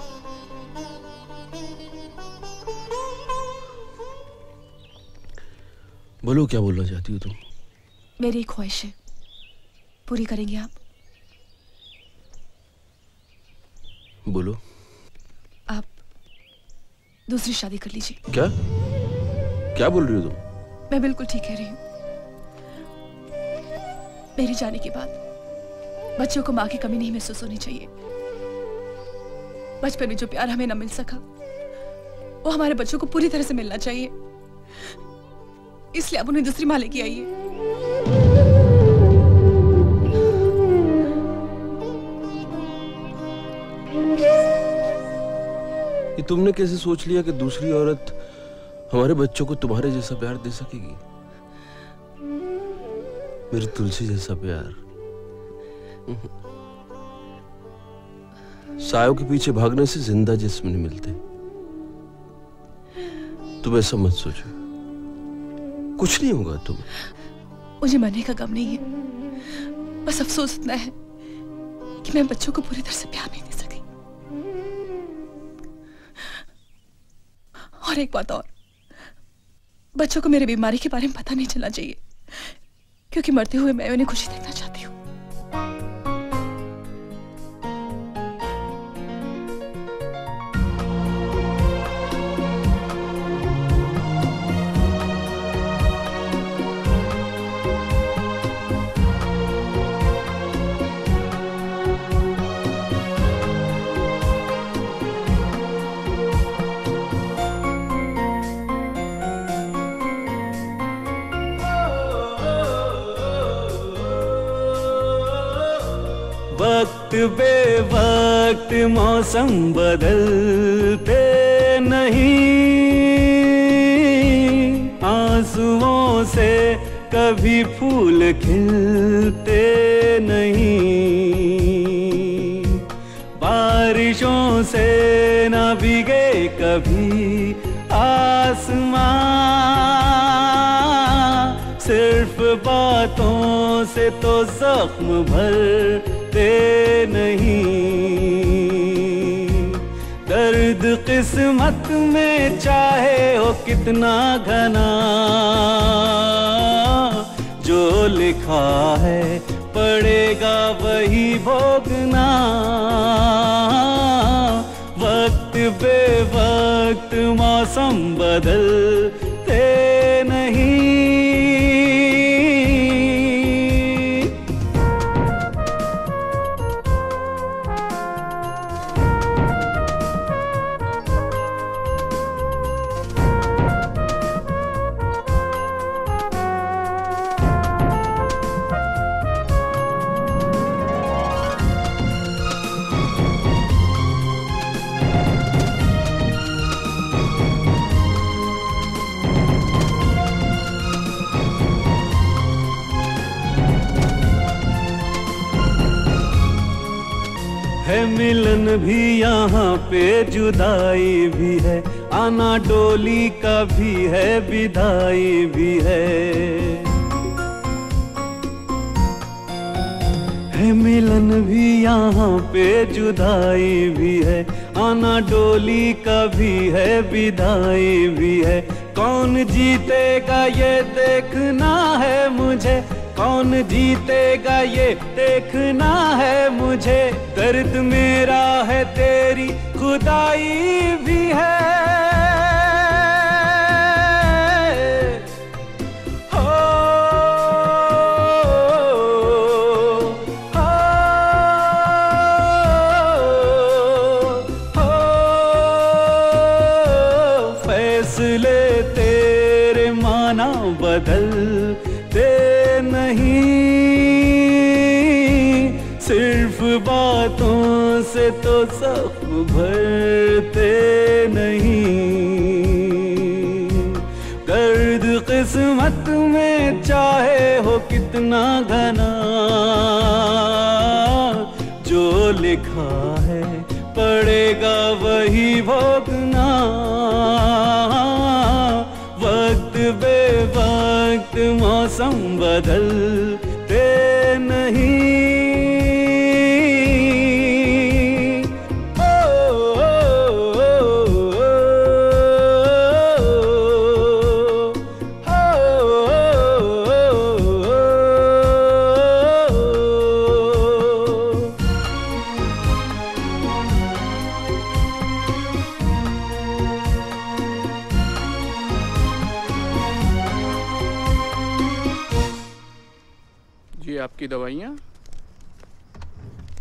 बोलो क्या बोलना चाहती हो तुम? मेरी एक ख्वाहिश है, पूरी करेंगे आप? बोलो। आप दूसरी शादी कर लीजिए। क्या क्या बोल रही हो तुम? मैं बिल्कुल ठीक कह रही हूँ। मेरे जाने के बाद बच्चों को माँ की कमी नहीं महसूस होनी चाहिए। बचपन में जो प्यार हमें न मिल सका वो हमारे बच्चों को पूरी तरह से मिलना चाहिए, इसलिए आप उन्हें दूसरी माँ लेके आइए। ये तुमने कैसे सोच लिया कि दूसरी औरत हमारे बच्चों को तुम्हारे जैसा प्यार दे सकेगी? मेरी तुलसी जैसा प्यार। सायों के पीछे भागने से जिंदा जिस्म नहीं मिलते। तुम ऐसा मत सोचो, कुछ नहीं होगा तुम। मुझे मरने का गम नहीं है, बस अफसोस इतना है कि मैं बच्चों को पूरी तरह से प्यार नहीं दे सकी। और एक बात और, बच्चों को मेरी बीमारी के बारे में पता नहीं चलना चाहिए, क्योंकि मरते हुए मैं उन्हें खुशी देखना चाहती हूँ। वक्त बे वक्त मौसम बदलते नहीं, आंसुओं से कभी फूल खिलते नहीं, बारिशों से न भीगे कभी आसमां, सिर्फ बातों से तो जख्म भरते नहीं, दर्द किस्मत में चाहे हो कितना घना, जो लिखा है पड़ेगा वही भोगना, वक्त बे वक्त मौसम बदलते नहीं। है मिलन भी यहाँ पे जुदाई भी है, आना डोली का भी है विदाई भी है, है मिलन भी यहाँ पे जुदाई भी है, आना डोली का भी है विदाई भी है, कौन जीतेगा ये देखना है मुझे, कौन जीतेगा ये देखना है मुझे, दर्द मेरा है तेरी खुदाई भी है, हो, हो, हो, फैसले तेरे माना बदलते नहीं, सिर्फ बातों से तो सब भरते नहीं, दर्द किस्मत में चाहे हो कितना घना, जो लिखा है पड़ेगा वही भोगना, वक्त बे वक्त मौसम बदलते नहीं। आपकी दवाइयाँ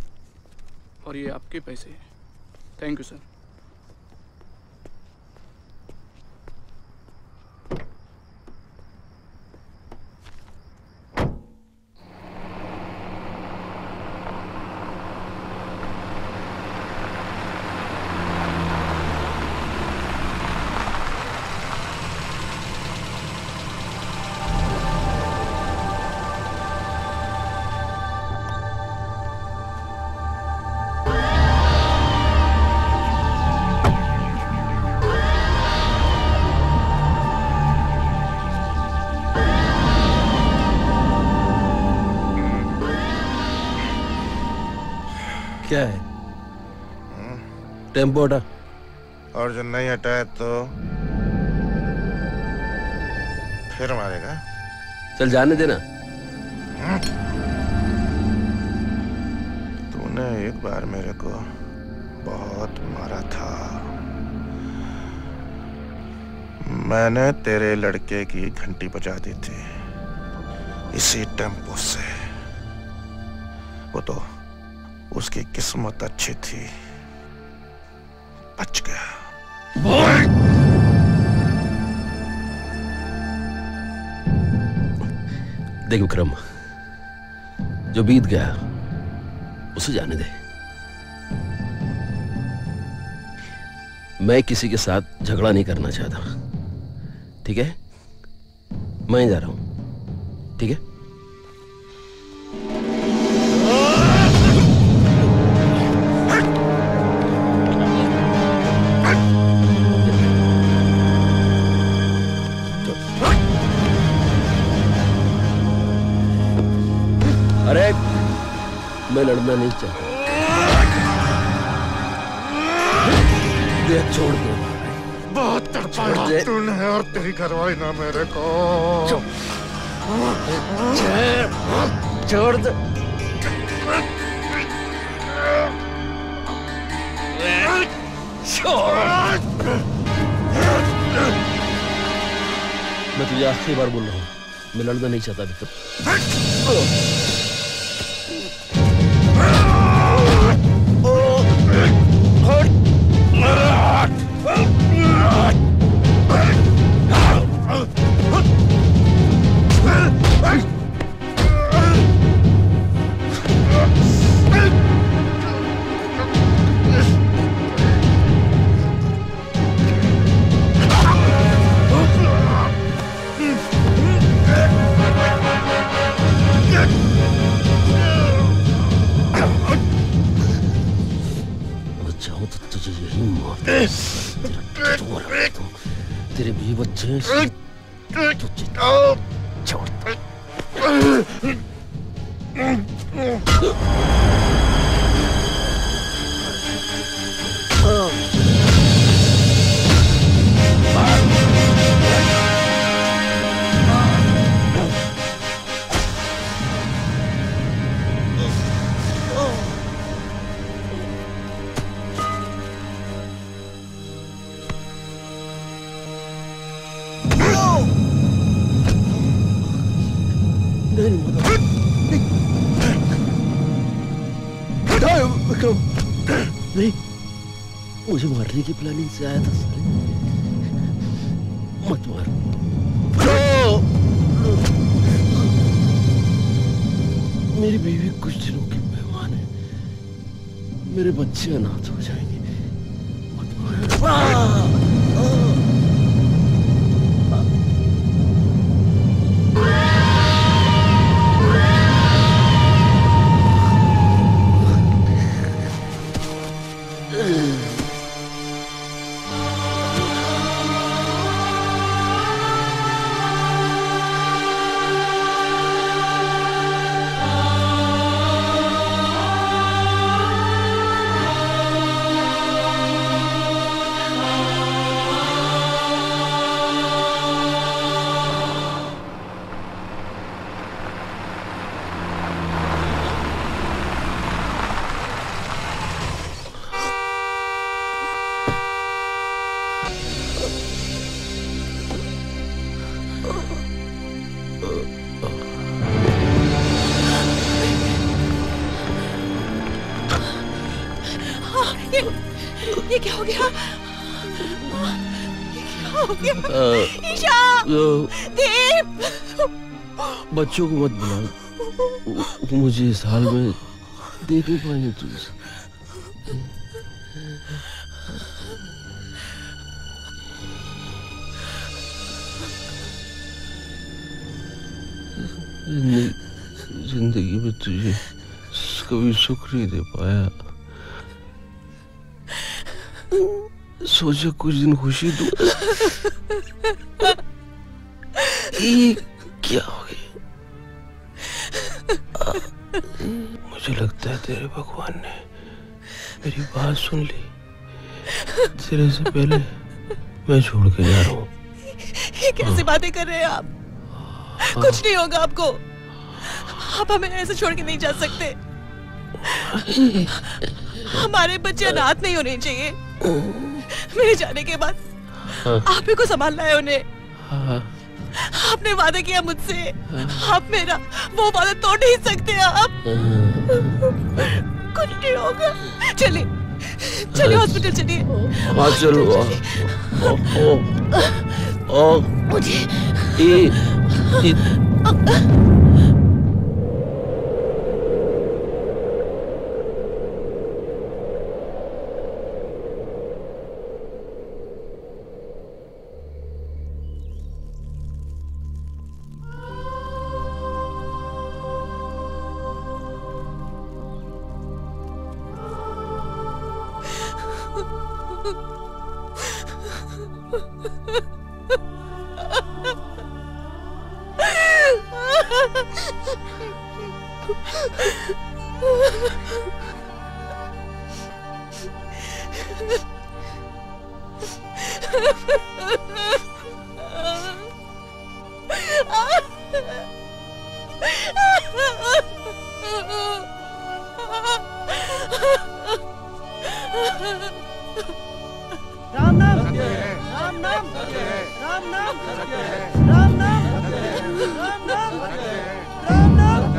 और ये आपके पैसे। Thank you sir. क्या है? टेम्पो हटा। और जो नहीं हटाए तो फिर मारेगा। चल जाने देना। तूने एक बार मेरे को बहुत मारा था। मैंने तेरे लड़के की घंटी बजा दी थी इसी टेम्पो से। वो तो उसकी किस्मत अच्छी थी, बच गया। देख विक्रम, जो बीत गया उसे जाने दे। मैं किसी के साथ झगड़ा नहीं करना चाहता, ठीक है? मैं जा रहा हूं, ठीक है? अरे मैं लड़ना नहीं चाहता। ये छोड़ दे। बहुत तड़पाया तूने और तेरी घरवाली ना मेरे को। छोड़ दे। मैं तुझे आखिरी बार बोल रहा हूँ, मैं लड़ना नहीं चाहता विक्रम। तेरे भी बच्चे छोड़। नहीं, मुझे मारने की प्लानिंग से आया था साले। मत मार। मेरी बीवी कुछ दिनों की मेहमान है, मेरे बच्चे अनाथ हो जाएंगे। मत मार। ये, ये क्या हो गया? ये क्या हो गया? ईशा! दीप! बच्चों को मत बुलाओ, मुझे इस हाल में देख नहीं पाएंगे तुझसे। जिंदगी में तुझे कभी सुख नहीं दे पाया, सोचा कुछ दिन खुशी दूं। ये क्या हो गया? मुझे लगता है तेरे भगवान ने मेरी बात सुन ली, सिरे से पहले मैं छोड़ के जा रहा हूँ। ये कैसी बातें कर रहे हैं आप? कुछ नहीं होगा आपको। आप हमें ऐसे छोड़ के नहीं जा सकते। हमारे बच्चे अनाथ नहीं होने चाहिए। मेरे जाने के बाद आप ही को संभालना है उन्हें। आपने वादा किया मुझसे, आप मेरा वो वादा तोड़ नहीं सकते आप। कुछ नहीं होगा। चलिए चलिए हॉस्पिटल चलिए। हाँ चलो। मुझे राम नाम राम नाम राम नाम राम नाम राम नाम राम नाम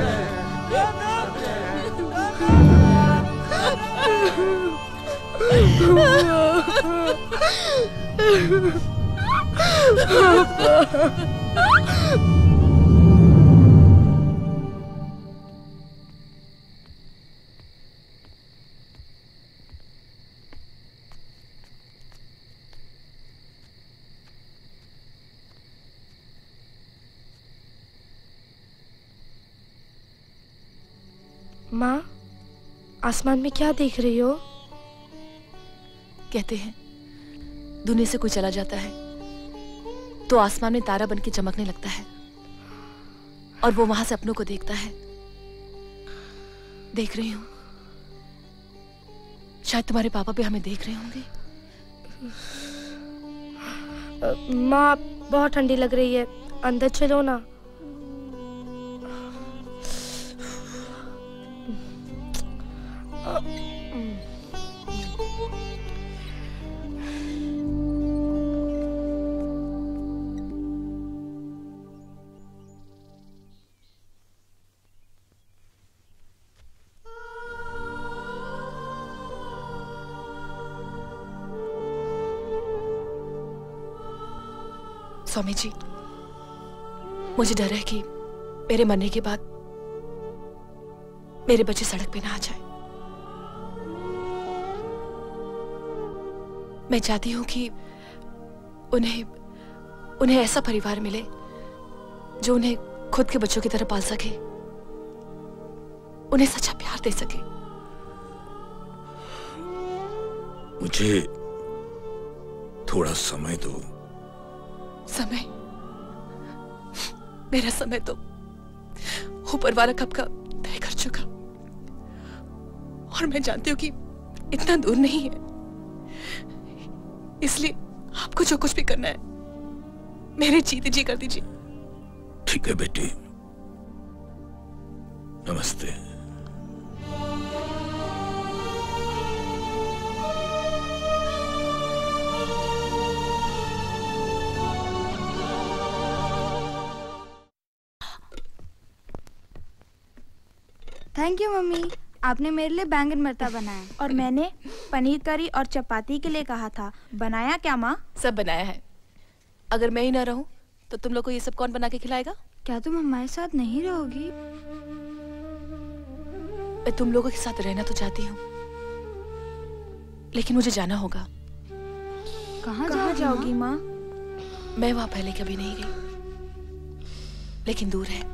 माँ, आसमान में क्या देख रही हो? कहते हैं दुनिया से कोई चला जाता है तो आसमान में तारा बन के चमकने लगता है और वो वहां से अपनों को देखता है। देख रही हूँ, शायद तुम्हारे पापा भी हमें देख रहे होंगे। माँ, बहुत ठंडी लग रही है, अंदर चलो ना। स्वामी जी, मुझे डर है कि मेरे मरने के बाद मेरे बच्चे सड़क पे ना आ जाए। मैं चाहती हूं कि उन्हें उन्हें ऐसा परिवार मिले जो उन्हें खुद के बच्चों की तरह पाल सके, उन्हें सच्चा प्यार दे सके। मुझे थोड़ा समय दो। समय? मेरा समय तो ऊपर वाला कब का तय कर चुका, और मैं जानती हूं कि इतना दूर नहीं है। इसलिए आपको जो कुछ भी करना है मेरे जीते जी कर दीजिए। ठीक है बेटी, नमस्ते। थैंक यू मम्मी, आपने मेरे लिए बैंगन भरता बनाया और मैंने पनीर करी और चपाती के लिए कहा था। बनाया क्या माँ? सब बनाया है। अगर मैं ही ना रहूं तो तुम लोग को ये सब कौन बना के खिलाएगा? क्या तुम हमारे साथ नहीं रहोगी? मैं तुम लोगों के साथ रहना तो चाहती हूँ, लेकिन मुझे जाना होगा। कहाँ जाओगी, जाओगी माँ? मैं वहां पहले कभी नहीं गई, लेकिन दूर है।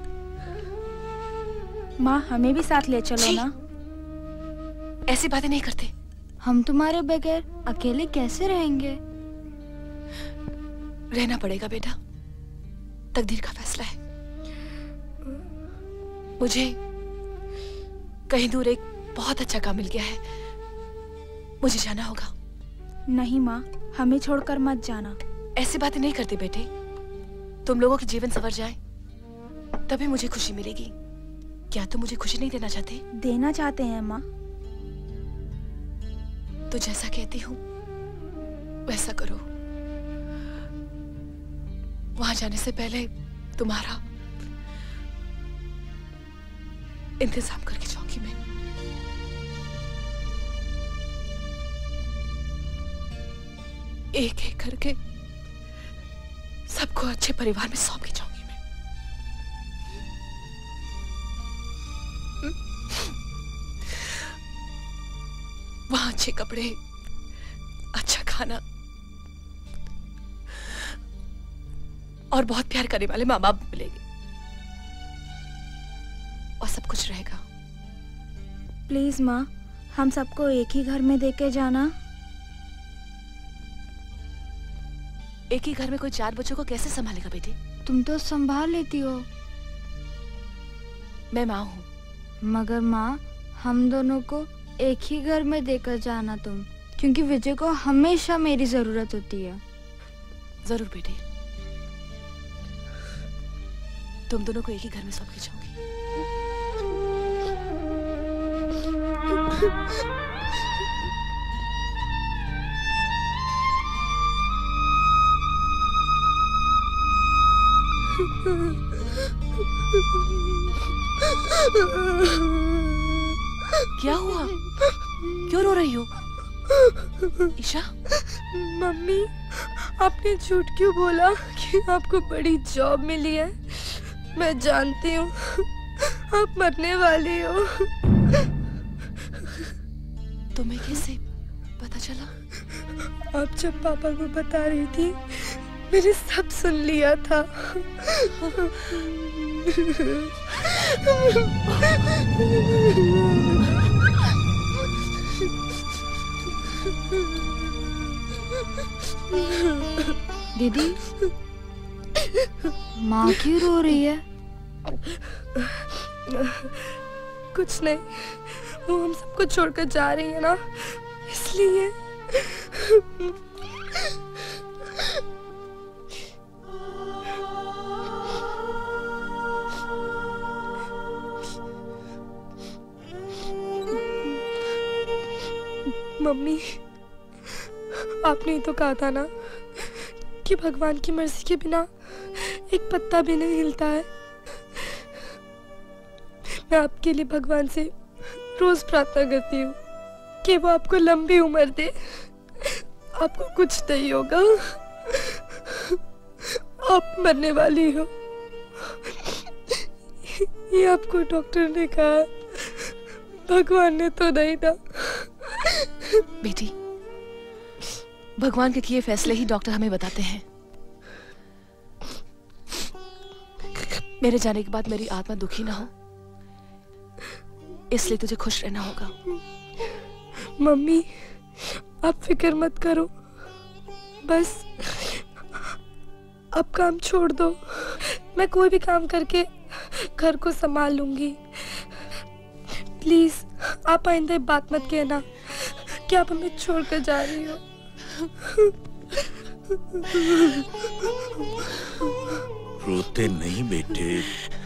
माँ, हमें भी साथ ले चलो ना। ऐसी बातें नहीं करते। हम तुम्हारे बगैर अकेले कैसे रहेंगे? रहना पड़ेगा बेटा, तकदीर का फैसला है। मुझे कहीं दूर एक बहुत अच्छा काम मिल गया है मुझे जाना होगा। नहीं माँ, हमें छोड़कर मत जाना। ऐसी बातें नहीं करते बेटे। तुम लोगों के जीवन संवर जाए तभी मुझे खुशी मिलेगी। क्या तुम मुझे खुशी नहीं देना चाहते? देना चाहते हैं माँ। तो जैसा कहती हूँ वैसा करो। वहां जाने से पहले तुम्हारा इंतजाम करके जाऊंगी मैं। एक एक करके सबको अच्छे परिवार में सौंप के जाऊंगी मैं। वहां अच्छे कपड़े, अच्छा खाना और बहुत प्यार करने वाले माँ बाप मिलेंगे और सब कुछ रहेगा। प्लीज माँ, हम सबको एक ही घर में देके जाना। एक ही घर में कोई चार बच्चों को कैसे संभालेगा बेटे? तुम तो संभाल लेती हो। मैं माँ हूँ। मगर माँ, हम दोनों को एक ही घर में देकर जाना तुम, क्योंकि विजय को हमेशा मेरी जरूरत होती है। जरूर बेटे, तुम दोनों को एक ही घर में सौंप के जाऊंगी। क्या हुआ? क्यों रो रही हो ईशा? मम्मी, आपने झूठ क्यों बोला कि आपको बड़ी जॉब मिली है? मैं जानती हूँ आप मरने वाली हो। तुम्हें कैसे पता चला? आप जब पापा को बता रही थी मैंने सब सुन लिया था। दीदी, माँ क्यों रो रही है? कुछ नहीं, वो हम सबको छोड़कर जा रही है ना, इसलिए। मम्मी, आपने ही तो कहा था ना कि भगवान की मर्जी के बिना एक पत्ता भी नहीं हिलता है। मैं आपके लिए भगवान से रोज प्रार्थना करती हूँ कि वो आपको लंबी उम्र दे। आपको कुछ नहीं होगा, आप मरने वाली हो, ये आपको डॉक्टर ने कहा, भगवान ने तो नहीं था। बेटी, भगवान के किए फैसले ही डॉक्टर हमें बताते हैं। मेरे जाने के बाद मेरी आत्मा दुखी ना हो, इसलिए तुझे खुश रहना होगा। मम्मी, आप फिक्र मत करो, बस अब काम छोड़ दो। मैं कोई भी काम करके घर को संभाल लूंगी। प्लीज आप आइंदा बात मत कहना कि आप हमें छोड़कर जा रही हो। रोते नहीं बेटे,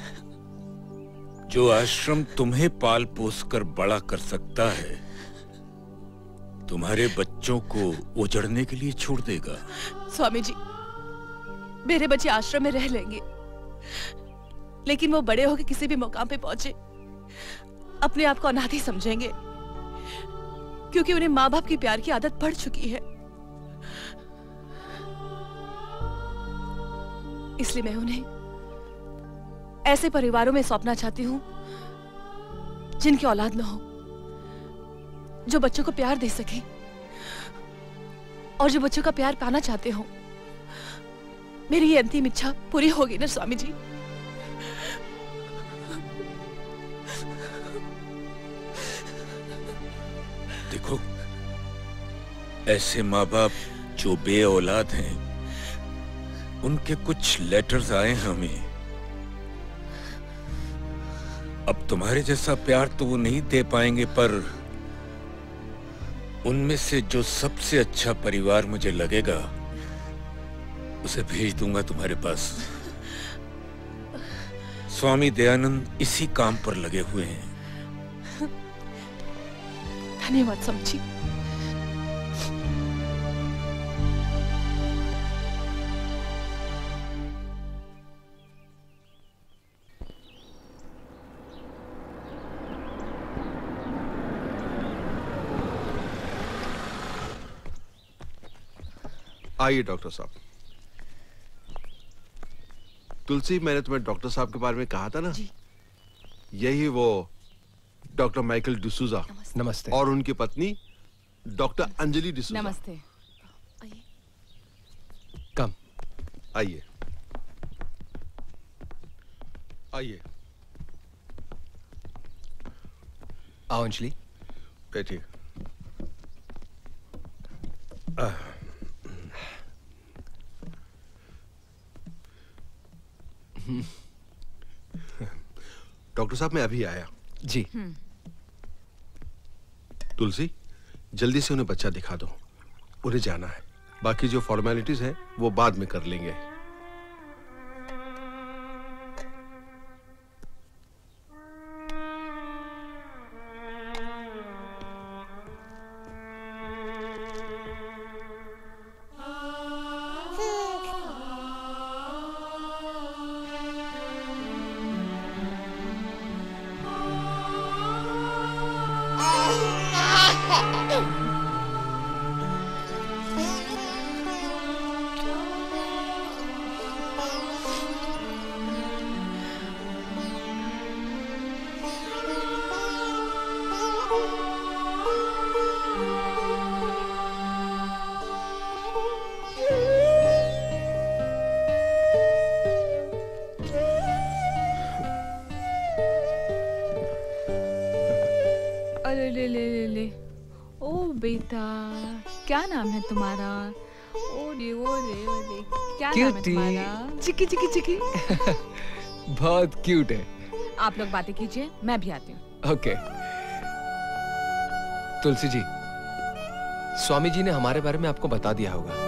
जो आश्रम तुम्हें पाल पोस कर बड़ा कर सकता है तुम्हारे बच्चों को उजड़ने के लिए छोड़ देगा। स्वामी जी, मेरे बच्चे आश्रम में रह लेंगे, लेकिन वो बड़े होकर किसी भी मुकाम पे पहुंचे अपने आप को अनाथ ही समझेंगे, क्योंकि उन्हें माँ बाप की प्यार की आदत पड़ चुकी है। इसलिए मैं उन्हें ऐसे परिवारों में सौंपना चाहती हूँ जिनकी औलाद न हो, जो बच्चों को प्यार दे सके और जो बच्चों का प्यार पाना चाहते हो। मेरी ये अंतिम इच्छा पूरी होगी ना स्वामी जी? देखो, ऐसे माँ बाप जो बे औलाद हैं, उनके कुछ लेटर्स आए हमें। अब तुम्हारे जैसा प्यार तो वो नहीं दे पाएंगे, पर उनमें से जो सबसे अच्छा परिवार मुझे लगेगा उसे भेज दूंगा तुम्हारे पास। स्वामी दयानंद इसी काम पर लगे हुए हैं। धन्यवाद स्वामी जी। आइए डॉक्टर साहब। तुलसी, मैंने तुम्हें डॉक्टर साहब के बारे में कहा था ना? जी। यही वो डॉक्टर माइकल डिसूजा। नमस्ते। और उनकी पत्नी डॉक्टर अंजलि डिसूजा। नमस्ते। कम आइए आइए। आओ अंजलि, बैठिए। डॉक्टर साहब, मैं अभी आया। जी। तुलसी, जल्दी से उन्हें बच्चा दिखा दो, उन्हें जाना है। बाकी जो फॉर्मेलिटीज हैं वो बाद में कर लेंगे। अरे ले ले ले ले। ओ बेटा, क्या नाम है तुम्हारा? ओरे ओरे ओरे, क्या नाम है क्यूटी। तुम्हारा? चिकी चिकी चिकी। बहुत क्यूट है। आप लोग बातें कीजिए, मैं भी आती हूँ। ओके। तुलसी जी, स्वामी जी ने हमारे बारे में आपको बता दिया होगा।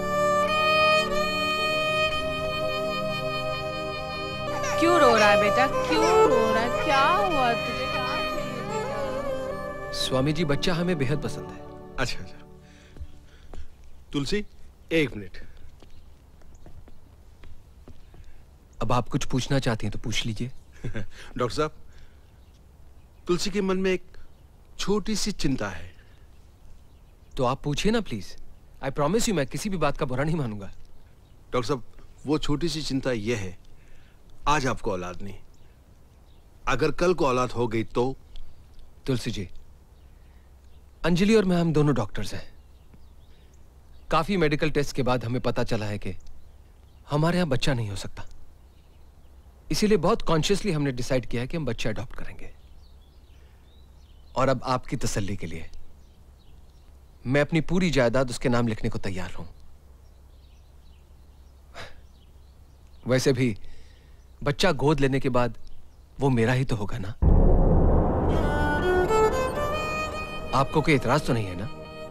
क्यों रो रहा है बेटा? क्यों रो रहा है? क्या हुआ तुझे? स्वामी जी, बच्चा हमें बेहद पसंद है। अच्छा अच्छा। तुलसी, एक मिनट। अब आप कुछ पूछना चाहती हैं तो पूछ लीजिए। डॉक्टर साहब, तुलसी के मन में एक छोटी सी चिंता है। तो आप पूछिए ना प्लीज। आई प्रॉमिस यू, मैं किसी भी बात का बुरा नहीं मानूंगा। डॉक्टर साहब, वो छोटी सी चिंता यह है, आज आपको औलाद नहीं, अगर कल को औलाद हो गई तो? तुलसी जी, अंजलि और मैं हम दोनों डॉक्टर्स हैं। काफी मेडिकल टेस्ट के बाद हमें पता चला है कि हमारे यहां बच्चा नहीं हो सकता। इसीलिए बहुत कॉन्शियसली हमने डिसाइड किया है कि हम बच्चा अडॉप्ट करेंगे। और अब आपकी तसल्ली के लिए मैं अपनी पूरी जायदाद उसके नाम लिखने को तैयार हूं। वैसे भी बच्चा गोद लेने के बाद वो मेरा ही तो होगा ना। आपको कोई एतराज तो नहीं है ना?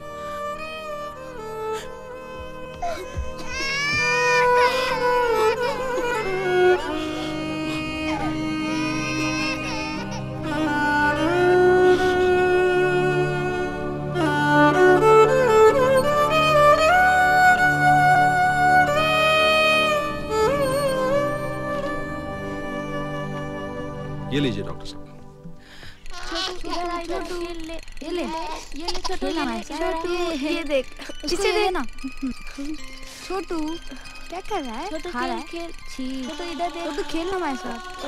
ये लीजिए डॉक्टर साहब। ये ले ये ले छोटू, ये ले छोटू, ये देख, इसे दे ना। छोटू क्या कर रहा है? छोटू खा रहा खेल है? खेल। छी। छोटू इधर देख। छोटू खेल ना हमारे साथ।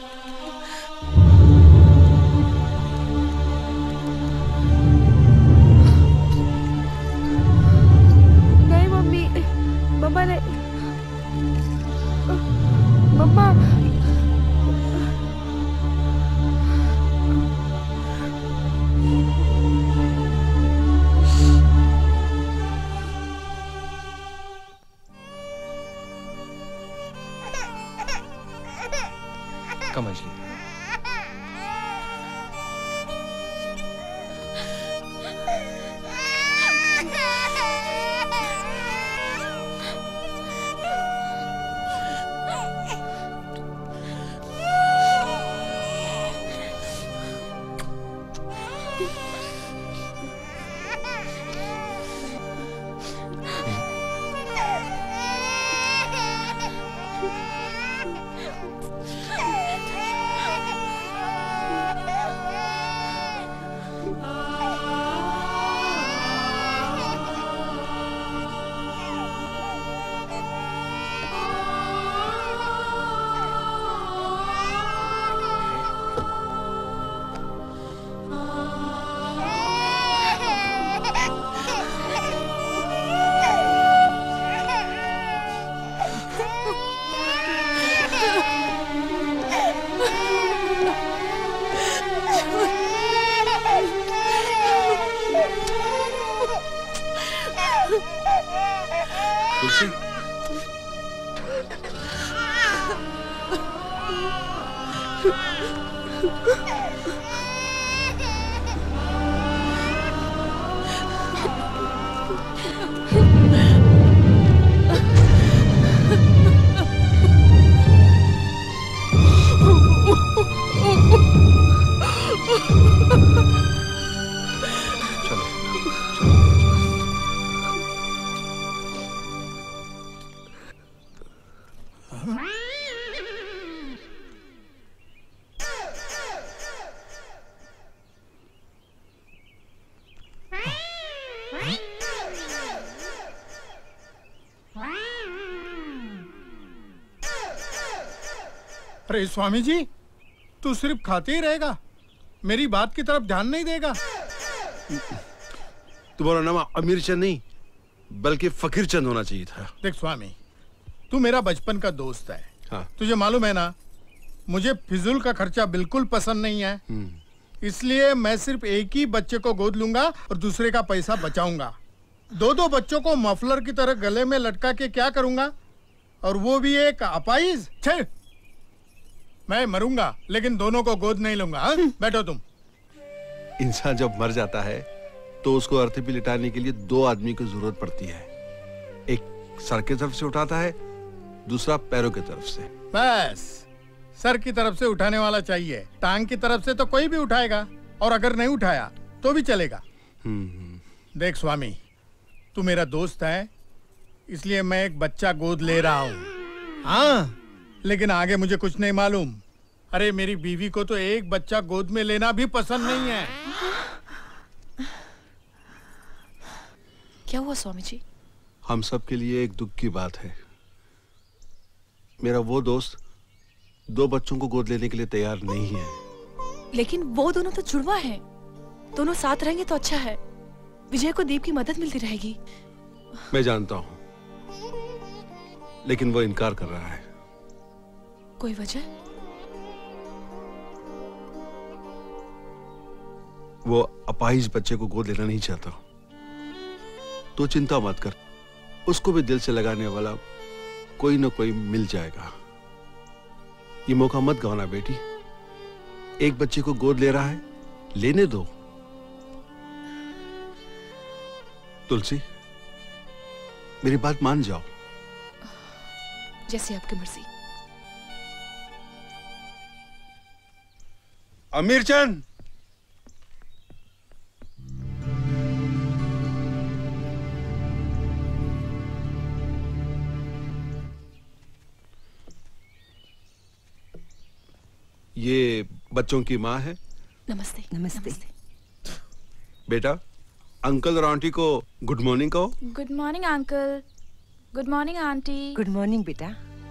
नहीं मम्मी, मम्मा ने मम्मा कम अंजलि। अरे स्वामी जी, तू सिर्फ खाते ही रहेगा, मेरी बात की तरफ ध्यान नहीं देगा। तुम्हारा नाम अमीर चंद नहीं बल्कि फकीर चंद होना चाहिए था। देख स्वामी, तू मेरा बचपन का दोस्त है। हाँ। तुझे मालूम है ना, मुझे फिजूल का खर्चा बिल्कुल पसंद नहीं है। इसलिए मैं सिर्फ एक ही बच्चे को गोद लूंगा और दूसरे का पैसा बचाऊंगा। दो दो बच्चों को मफलर की तरह गले में लटका के क्या करूंगा, और वो भी एक अपाइज। छे, मैं मरूंगा लेकिन दोनों को गोद नहीं लूंगा। हाँ? बैठो तुम। इंसान जब मर जाता है तो उसको अर्थी पे लिटाने के लिए दो आदमी की जरूरत पड़ती है। एक सर की तरफ से उठाता है, दूसरा पैरों की तरफ से। बस सर की तरफ से उठाने वाला चाहिए, टांग की तरफ से तो कोई भी उठाएगा, और अगर नहीं उठाया तो भी चलेगा। देख स्वामी, तू मेरा दोस्त है, इसलिए मैं एक बच्चा गोद ले रहा हूँ। हाँ, लेकिन आगे मुझे कुछ नहीं मालूम। अरे मेरी बीवी को तो एक बच्चा गोद में लेना भी पसंद नहीं है। क्या हुआ स्वामी जी? हम सब के लिए एक दुख की बात है। मेरा वो दोस्त दो बच्चों को गोद लेने के लिए तैयार नहीं है। लेकिन वो दोनों तो जुड़वा हैं। दोनों साथ रहेंगे तो अच्छा है। विजय को दीप की मदद मिलती रहेगी। मैं जानता हूँ, लेकिन वो इनकार कर रहा है। कोई वजह? वो अपाहिज बच्चे को गोद लेना नहीं चाहता। तो चिंता मत कर, उसको भी दिल से लगाने वाला कोई ना कोई मिल जाएगा। ये मौका मत गवाना बेटी। एक बच्चे को गोद ले रहा है, लेने दो। तुलसी, मेरी बात मान जाओ। जैसे आपकी मर्जी। अमीर चंद, ये बच्चों की माँ है। नमस्ते। नमस्ते। बेटा, अंकल और आंटी को गुड मॉर्निंग कहो। Good morning uncle. Good morning aunty. Good morning बेटा।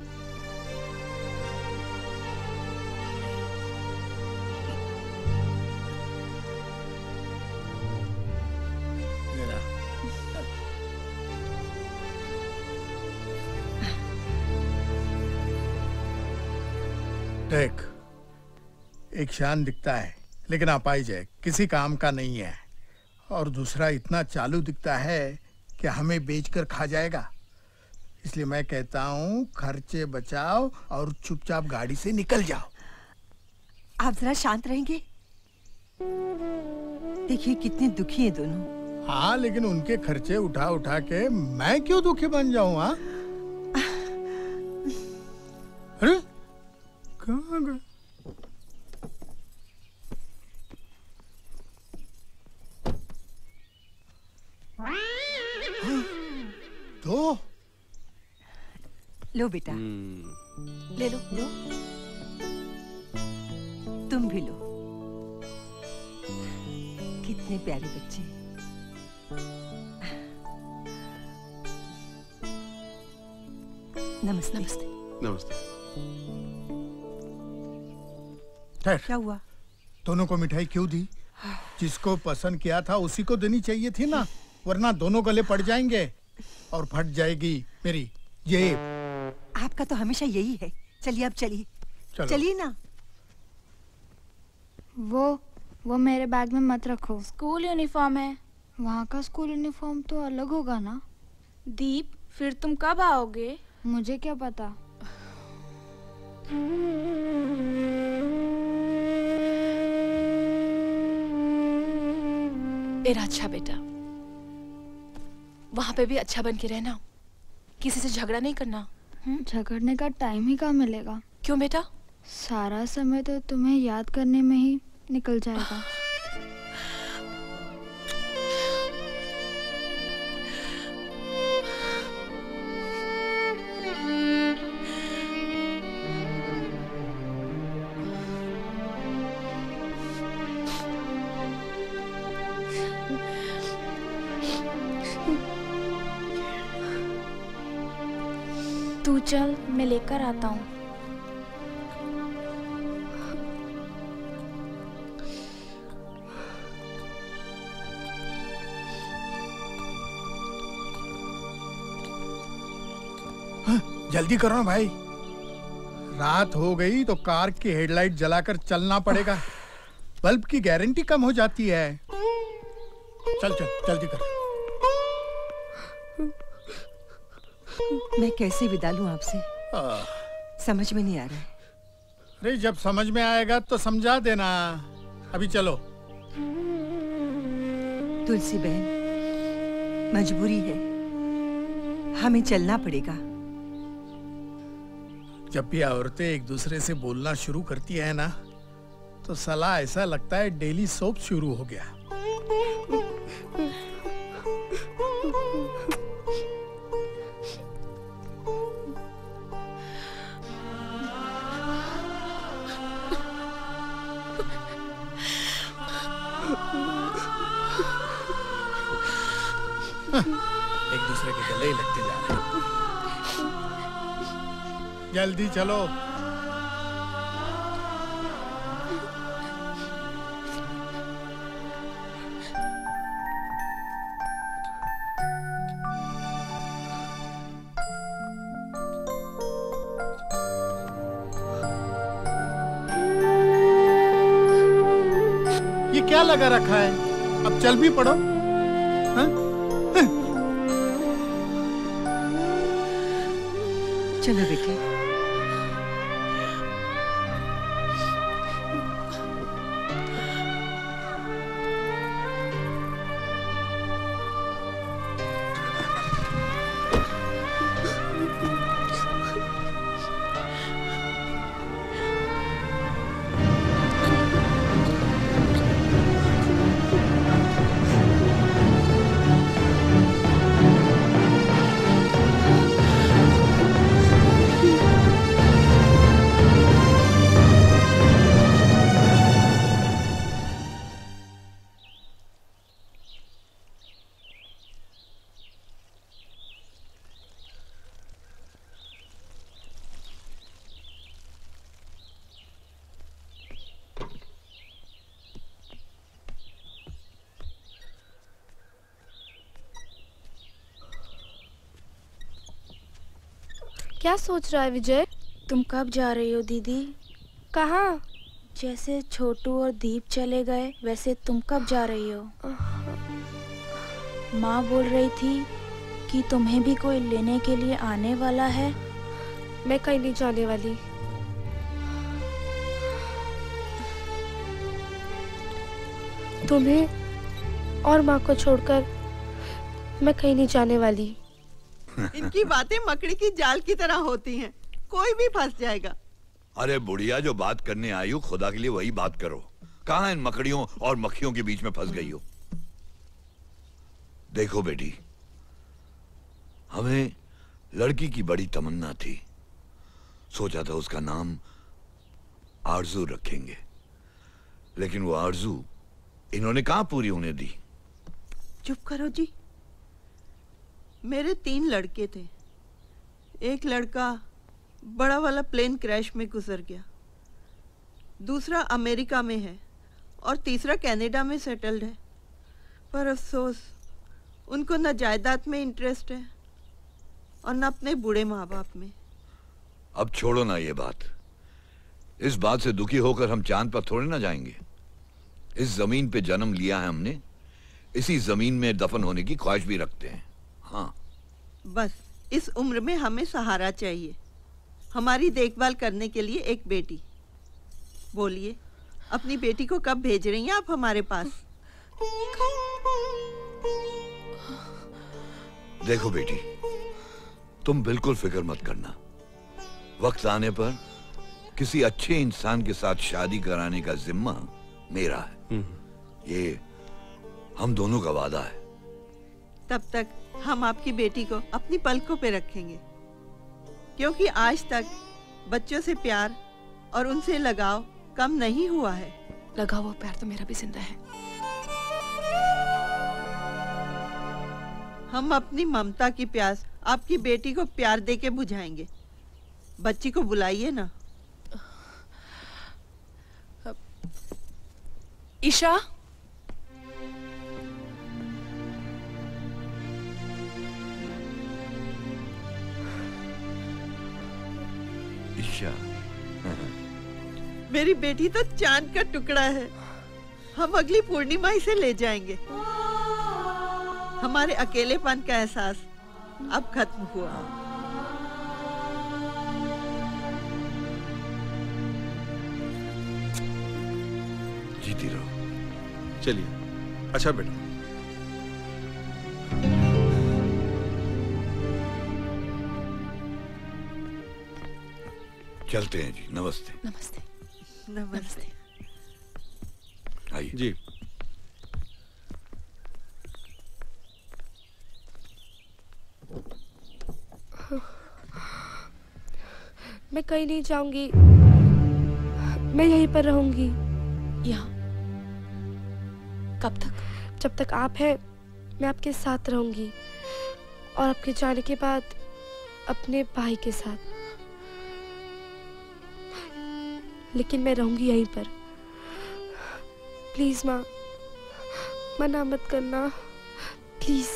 देख, एक शान दिखता है लेकिन अपाहिज है, किसी काम का नहीं है। और दूसरा इतना चालू दिखता है कि हमें बेचकर खा जाएगा। इसलिए मैं कहता हूँ खर्चे बचाओ और चुपचाप गाड़ी से निकल जाओ। आप जरा शांत रहेंगे? देखिए कितने दुखी हैं दोनों। हाँ, लेकिन उनके खर्चे उठा उठा के मैं क्यों दुखी बन जाऊँ? हाँ, अरे कहाँ गए? तो लो बेटा, ले लो। लो, तुम भी लो। कितने प्यारे बच्चे। नमस्ते। नमस्ते। नमस्ते। क्या हुआ? दोनों को मिठाई क्यों दी? जिसको पसंद किया था उसी को देनी चाहिए थी ना, वरना दोनों गले पड़ जाएंगे और फट जाएगी मेरी जेब। आपका तो हमेशा यही है। चलिए अब चलिए। चलो। चलिए ना। वो वो मेरे बैग में मत रखो। स्कूल यूनिफॉर्म है। वहाँ का स्कूल यूनिफॉर्म तो अलग होगा ना? दीप, फिर तुम कब आओगे? मुझे क्या पता। मेरा अच्छा बेटा, वहां पे भी अच्छा बन के रहना, किसी से झगड़ा नहीं करना। झगड़ने का टाइम ही कहाँ मिलेगा? क्यों बेटा? सारा समय तो तुम्हें याद करने में ही निकल जाएगा। तू चल, मैं लेकर आता हूँ। जल्दी करो ना भाई, रात हो गई तो कार की हेडलाइट जलाकर चलना पड़ेगा। बल्ब की गारंटी कम हो जाती है। चल चल जल्दी कर। मैं कैसे विदा लूं आपसे, समझ में नहीं आ रहा है। अरे जब समझ में आएगा तो समझा देना। अभी चलो। तुलसी बहन, मजबूरी है, हमें चलना पड़ेगा। जब भी औरतें एक दूसरे से बोलना शुरू करती है ना, तो साला ऐसा लगता है डेली सोप शुरू हो गया। एक दूसरे के गले ही लगते जा रहे हैं। जल्दी चलो। ये क्या लगा रखा है? अब चल भी पड़ो। हाँ? चलो बेटे। क्या सोच रहा है विजय? तुम कब जा रही हो दीदी? कहाँ? जैसे छोटू और दीप चले गए वैसे तुम कब जा रही हो? माँ बोल रही थी कि तुम्हें भी कोई लेने के लिए आने वाला है। मैं कहीं नहीं जाने वाली। तुम्हें और माँ को छोड़कर मैं कहीं नहीं जाने वाली। इनकी बातें मकड़ी की जाल की तरह होती हैं, कोई भी फंस जाएगा। अरे बुढ़िया, जो बात करने आई हो खुदा के लिए वही बात करो। कहाँ इन मकड़ियों और मक्खियों के बीच में फंस गई हो? देखो बेटी, हमें लड़की की बड़ी तमन्ना थी, सोचा था उसका नाम आरजू रखेंगे, लेकिन वो आरजू इन्होंने कहाँ पूरी होने दी। चुप करो जी। मेरे तीन लड़के थे, एक लड़का बड़ा वाला प्लेन क्रैश में गुजर गया, दूसरा अमेरिका में है और तीसरा कनाडा में सेटल्ड है। पर अफसोस उनको न जायदाद में इंटरेस्ट है और न अपने बूढ़े माँ बाप में। अब छोड़ो ना ये बात। इस बात से दुखी होकर हम चांद पर थोड़े ना जाएंगे। इस जमीन पे जन्म लिया है हमने, इसी जमीन में दफन होने की ख्वाहिश भी रखते हैं। हाँ, बस इस उम्र में हमें सहारा चाहिए, हमारी देखभाल करने के लिए एक बेटी। बोलिए, अपनी बेटी को कब भेज रही हैं आप हमारे पास? देखो बेटी, तुम बिल्कुल फिक्र मत करना। वक्त आने पर किसी अच्छे इंसान के साथ शादी कराने का जिम्मा मेरा है। ये हम दोनों का वादा है। तब तक हम आपकी बेटी को अपनी पलकों पे रखेंगे, क्योंकि आज तक बच्चों से प्यार और उनसे लगाव कम नहीं हुआ है। लगा हुआ प्यार तो मेरा भी जिंदा है। हम अपनी ममता की प्यास आपकी बेटी को प्यार देके बुझाएंगे। बच्ची को बुलाइए ना। ईशा, ईशा, मेरी बेटी तो चांद का टुकड़ा है। हम अगली पूर्णिमा इसे ले जाएंगे। हमारे अकेलेपन का एहसास अब खत्म हुआ। जीती रहो। चलिए। अच्छा बेटा। चलते हैं जी। नमस्ते। नमस्ते। नमस्ते। आइए जी। मैं कहीं नहीं जाऊंगी, मैं यहीं पर रहूंगी। यहाँ? कब तक? जब तक आप हैं मैं आपके साथ रहूंगी, और आपके जाने के बाद अपने भाई के साथ। लेकिन मैं रहूंगी यहीं पर। प्लीज माँ, मना मत करना, प्लीज।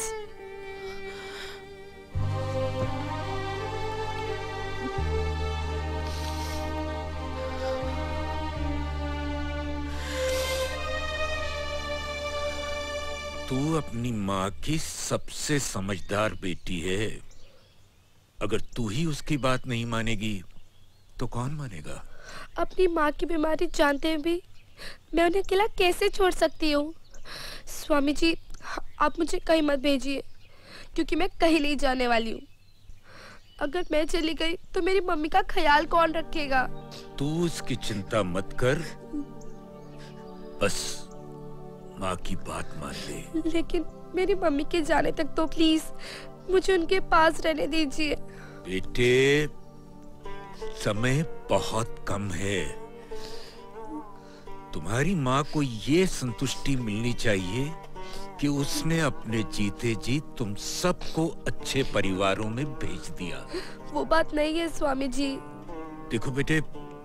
तू अपनी माँ की सबसे समझदार बेटी है। अगर तू ही उसकी बात नहीं मानेगी तो कौन मानेगा? अपनी माँ की बीमारी जानते हुए भी मैं उन्हें अकेला कैसे छोड़ सकती हूँ? स्वामी जी, आप मुझे कहीं मत भेजिए, क्योंकि मैं कहीं नहीं जाने वाली हूँ। अगर मैं चली गई तो मेरी मम्मी का ख्याल कौन रखेगा? तू इसकी चिंता मत कर, बस माँ की बात मान ले। लेकिन मेरी मम्मी के जाने तक तो प्लीज मुझे उनके पास रहने दीजिए। बेटे, समय बहुत कम है। तुम्हारी माँ को ये संतुष्टि मिलनी चाहिए कि उसने अपने जीते जी तुम सबको अच्छे परिवारों में भेज दिया। वो बात नहीं है स्वामी जी। देखो बेटे,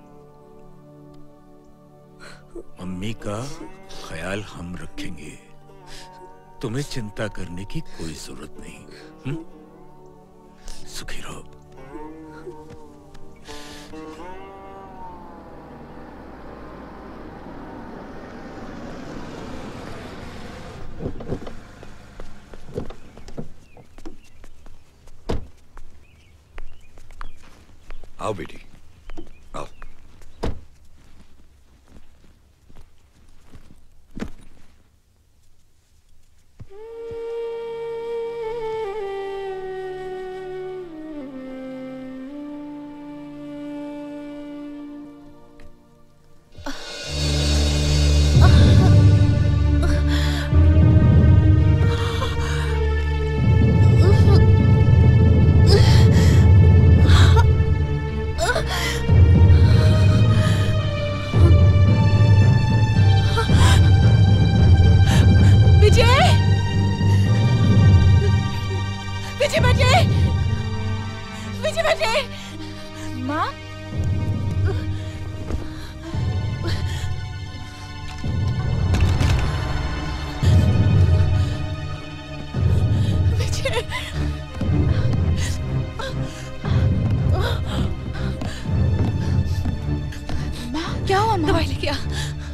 मम्मी का ख्याल हम रखेंगे, तुम्हें चिंता करने की कोई जरूरत नहीं। हुँ? सुखी रहो। आओ बेटी, आओ। दवाई लेके आ।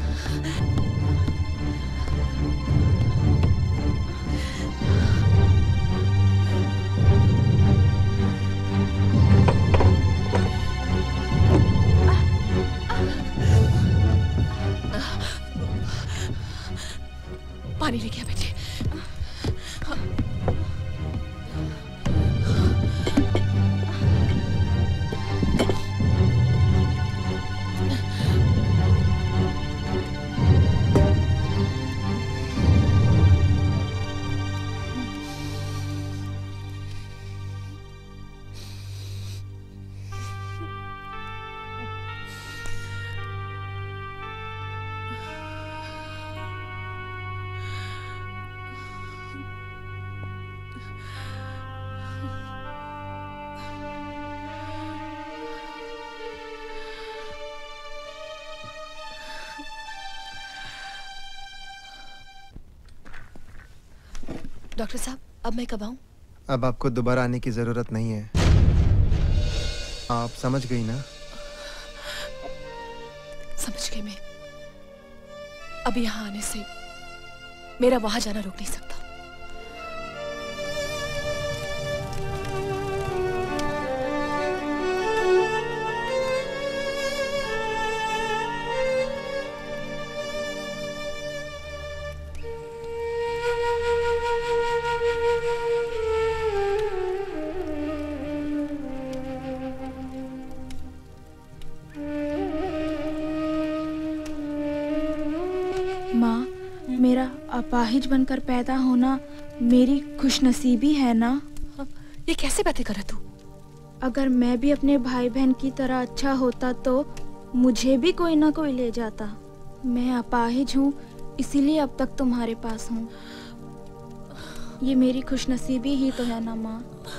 पानी लेके आ बेटे। डॉक्टर साहब, अब मैं कब आऊं? अब आपको दोबारा आने की जरूरत नहीं है। आप समझ गई ना? समझ गई मैं। अब यहाँ आने से मेरा वहां जाना रोक नहीं सकता। माँ, मेरा अपाहिज बनकर पैदा होना मेरी खुशनसीबी है ना? ये कैसे बातें कर रहा तू? अगर मैं भी अपने भाई बहन की तरह अच्छा होता तो मुझे भी कोई ना कोई ले जाता। मैं अपाहिज हूँ, इसीलिए अब तक तुम्हारे पास हूँ। ये मेरी खुशनसीबी ही तो है ना माँ?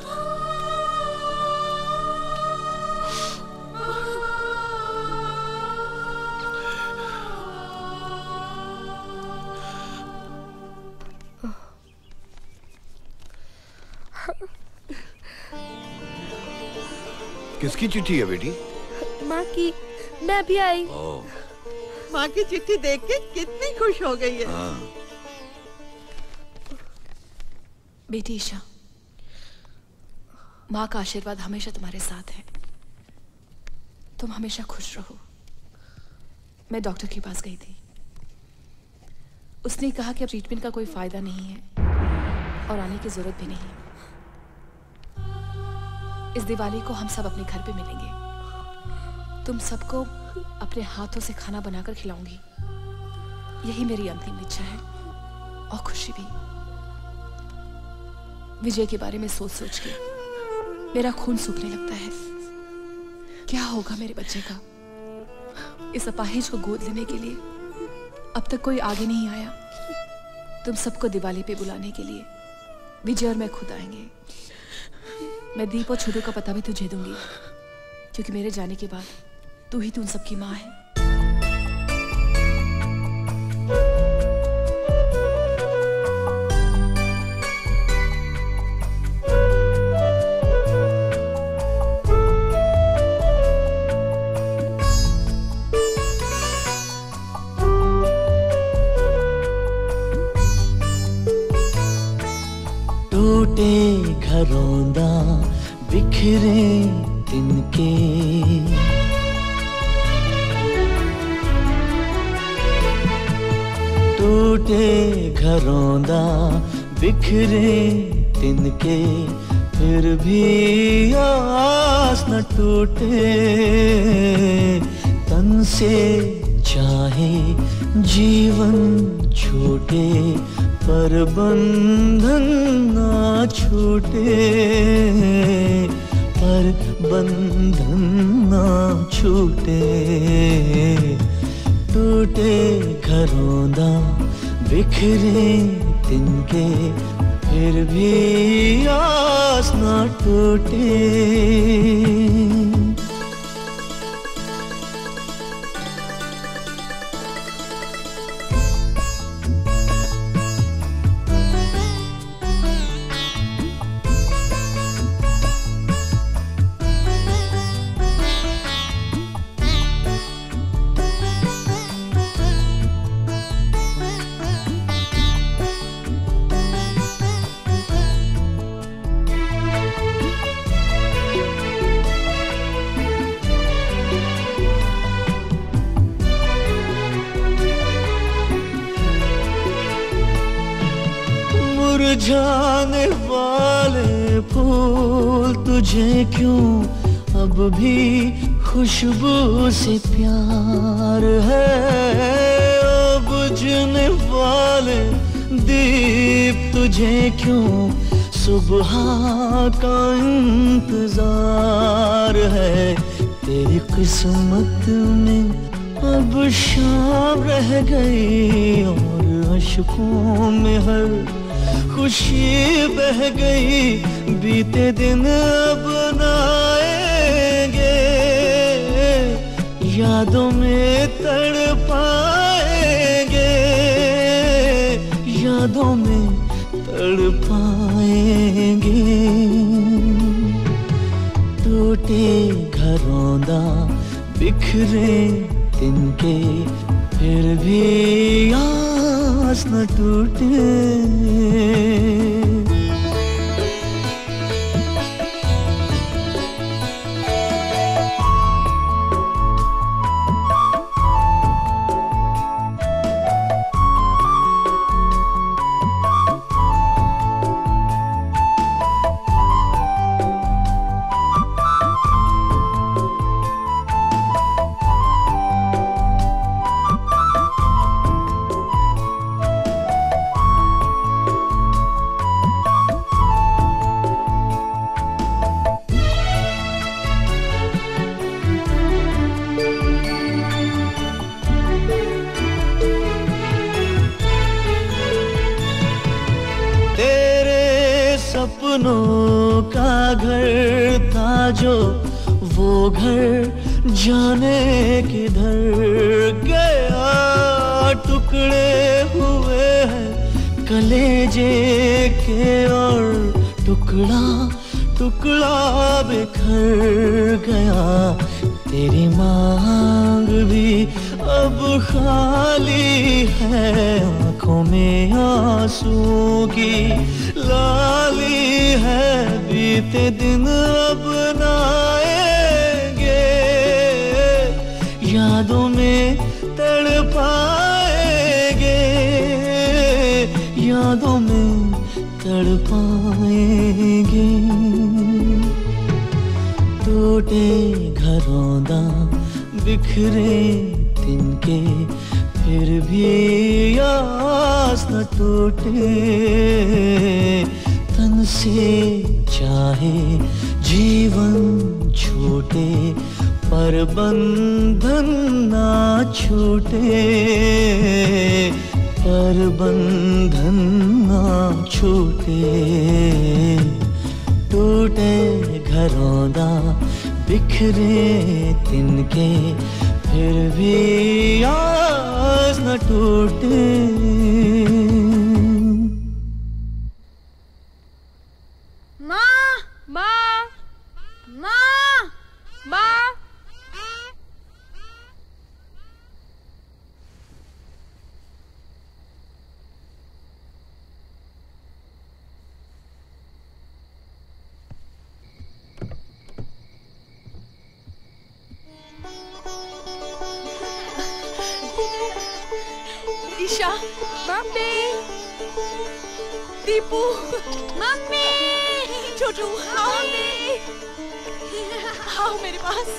किसकी चिट्ठी है बेटी? माँ की। मैं अभी आई। माँ की चिट्ठी देख के कितनी खुश हो गई है। हाँ। बेटी ईशा, माँ का आशीर्वाद हमेशा तुम्हारे साथ है। तुम हमेशा खुश रहो। मैं डॉक्टर के पास गई थी। उसने कहा कि अब ट्रीटमेंट का कोई फायदा नहीं है और आने की जरूरत भी नहीं। इस दिवाली को हम सब अपने घर पे मिलेंगे। तुम सबको अपने हाथों से खाना बनाकर खिलाऊंगी। यही मेरी अंतिम इच्छा है और खुशी भी। विजय के बारे में सोच सोच के मेरा खून सूखने लगता है। क्या होगा मेरे बच्चे का? इस अपाहिज को गोद लेने के लिए अब तक कोई आगे नहीं आया। तुम सबको दिवाली पे बुलाने के लिए विजय और मैं खुद आएंगे। मैं दीप और छोटू का पता भी तुझे दूंगी, क्योंकि मेरे जाने के बाद तू ही तो उन सबकी माँ है। टूटे घरों दा बिखरे तिनके, टूटे घरों दा बिखरे तिनके, फिर भी आस न टूटे। तन से चाहे जीवन छूटे, पर बंधन ना छूटे, पर बंधन ना छूटे। टूटे घरों दा बिखरे तिनके, फिर भी आस ना टूटे। मुरझाने वाले फूल तुझे क्यों अब भी खुशबू से प्यार है। ओ बुझने वाले दीप तुझे क्यों सुबह का इंतजार है। तेरी किस्मत में अब शाम रह गई और अशकों में हर खुशी बह गई। बीते दिन अब न आएंगे, यादों में तड़पाएंगे, यादों में तड़पाएंगे। टूटे घरों दा बिखरे तिनके फिर भी आस न टूटे। सपनों का घर था जो, वो घर जाने किधर गया। टुकड़े हुए हैं कलेजे के और टुकड़ा टुकड़ा बिखर गया। तेरी मांग भी अब खाली है, आंखों में आंसू की लाली है। बीते दिन अब न आएंगे, यादों में तड़पाएंगे, यादों में तड़पाएंगे। टूटे घरों दा बिखरे तिनके, फिर भी आस न टूटे। तन से चाहे जीवन छूटे, पर बंधन ना छूटे, पर बंधन ना छूटे। टूटे घरों दा बिखरे तिनके, फिर भी आस न टूटे। माँ माँ माँ माँ ईशा, मम्मी, दीपू, मम्मी, छोटू, आओ आओ मेरे पास।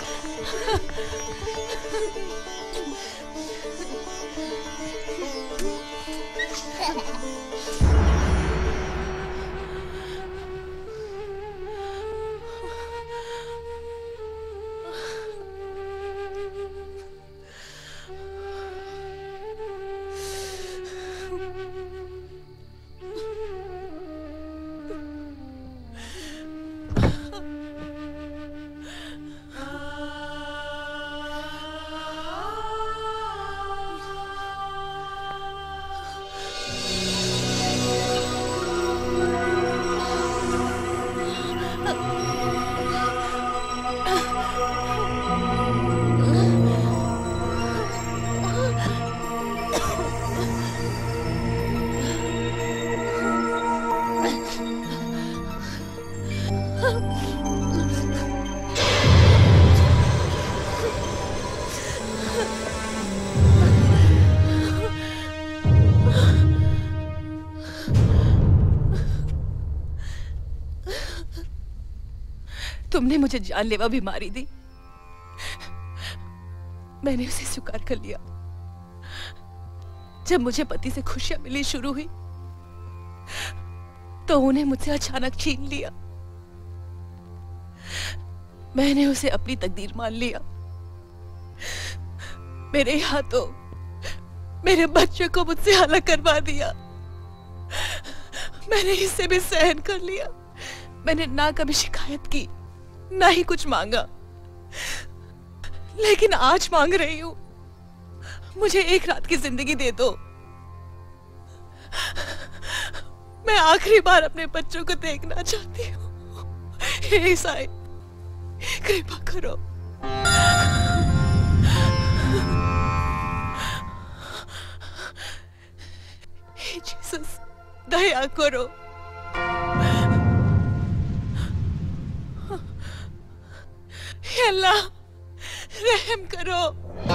तुमने मुझे जानलेवा बीमारी दी, मैंने उसे स्वीकार कर लिया। जब मुझे पति से खुशियां मिलनी शुरू हुई तो उन्हें मुझसे अचानक छीन लिया। मैंने उसे अपनी तकदीर मान लिया। मेरे हाथों मेरे बच्चे को मुझसे अलग करवा दिया। मैंने इसे भी सहन कर लिया। मैंने ना कभी शिकायत की, ना ही कुछ मांगा, लेकिन आज मांग रही हूं, मुझे एक रात की जिंदगी दे दो। मैं आखिरी बार अपने बच्चों को देखना चाहती हूँ। हे ईसाई, कृपा करो। दया करो। हे अल्लाह रहम करो।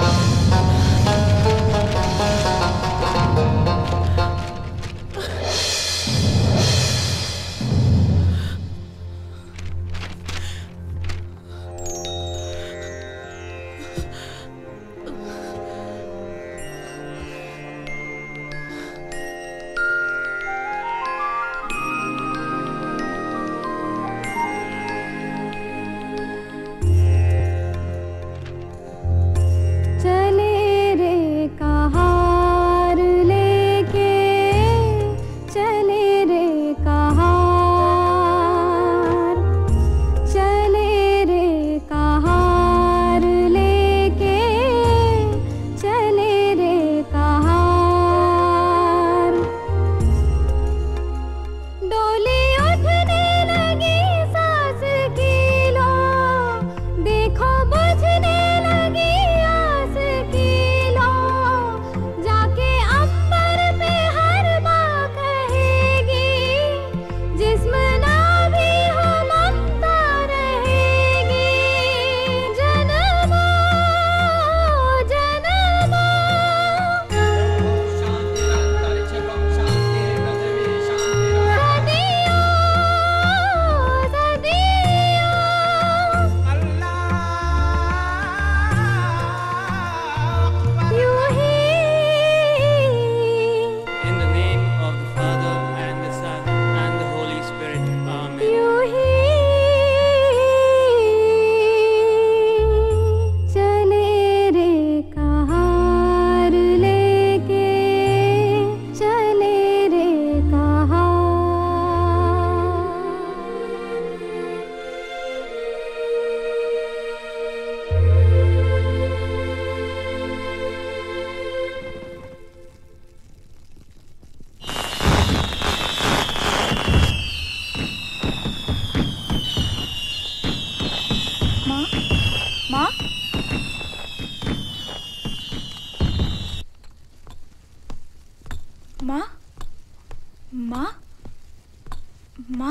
माँ माँ माँ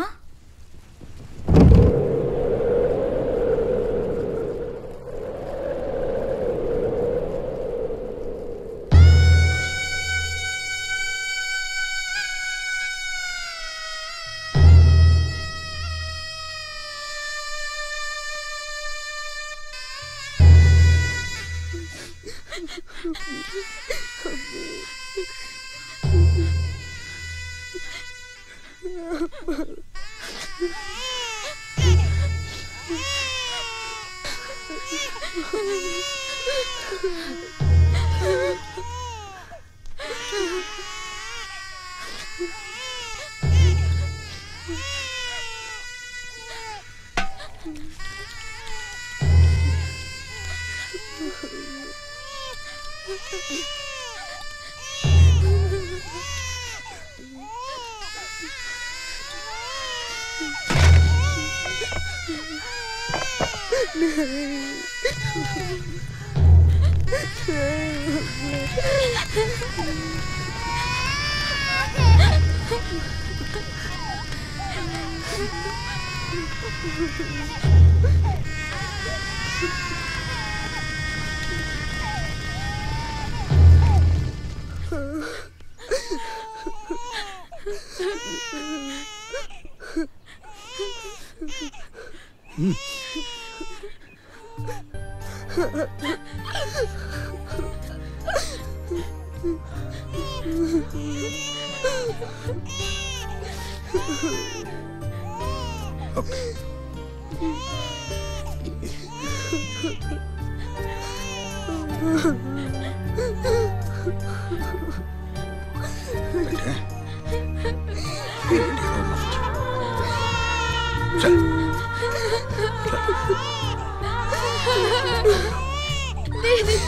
दीदी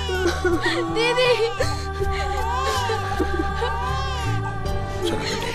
दीदी चलो बेटे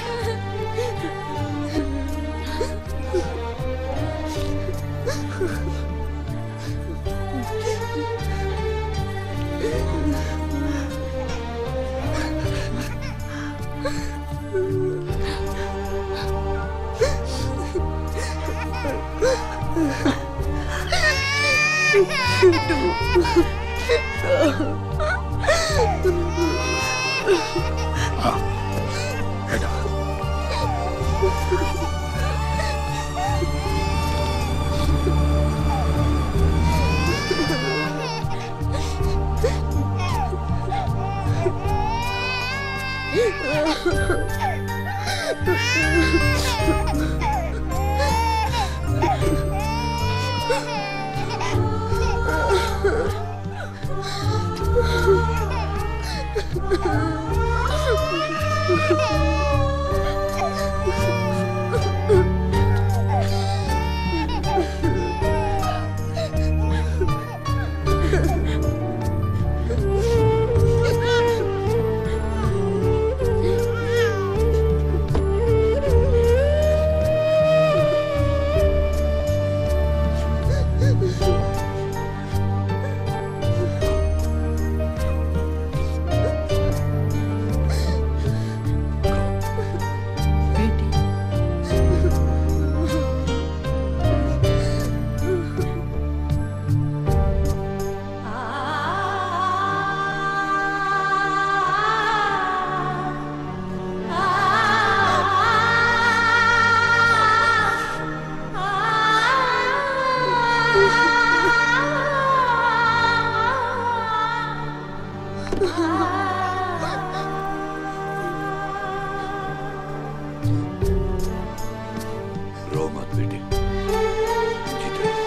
रो मत बेटे, जीते रहो।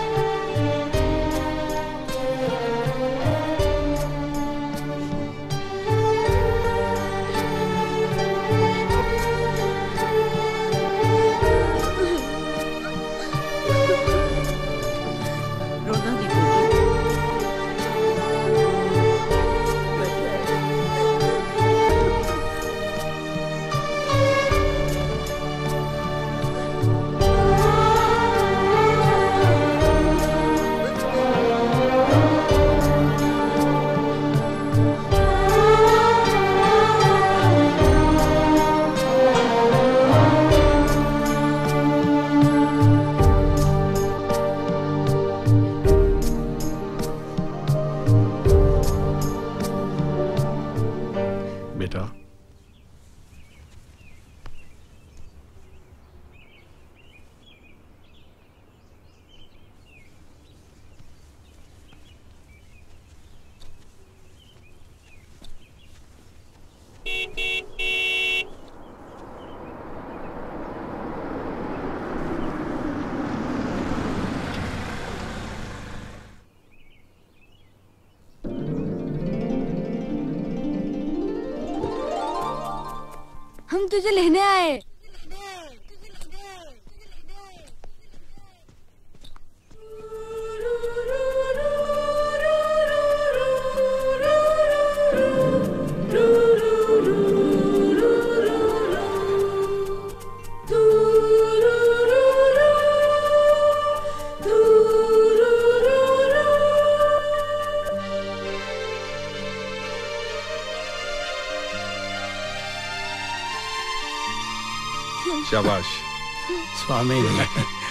रोना नहीं बेटी। बेटा, हम तुझे लेने आए। शाबाश। स्वामी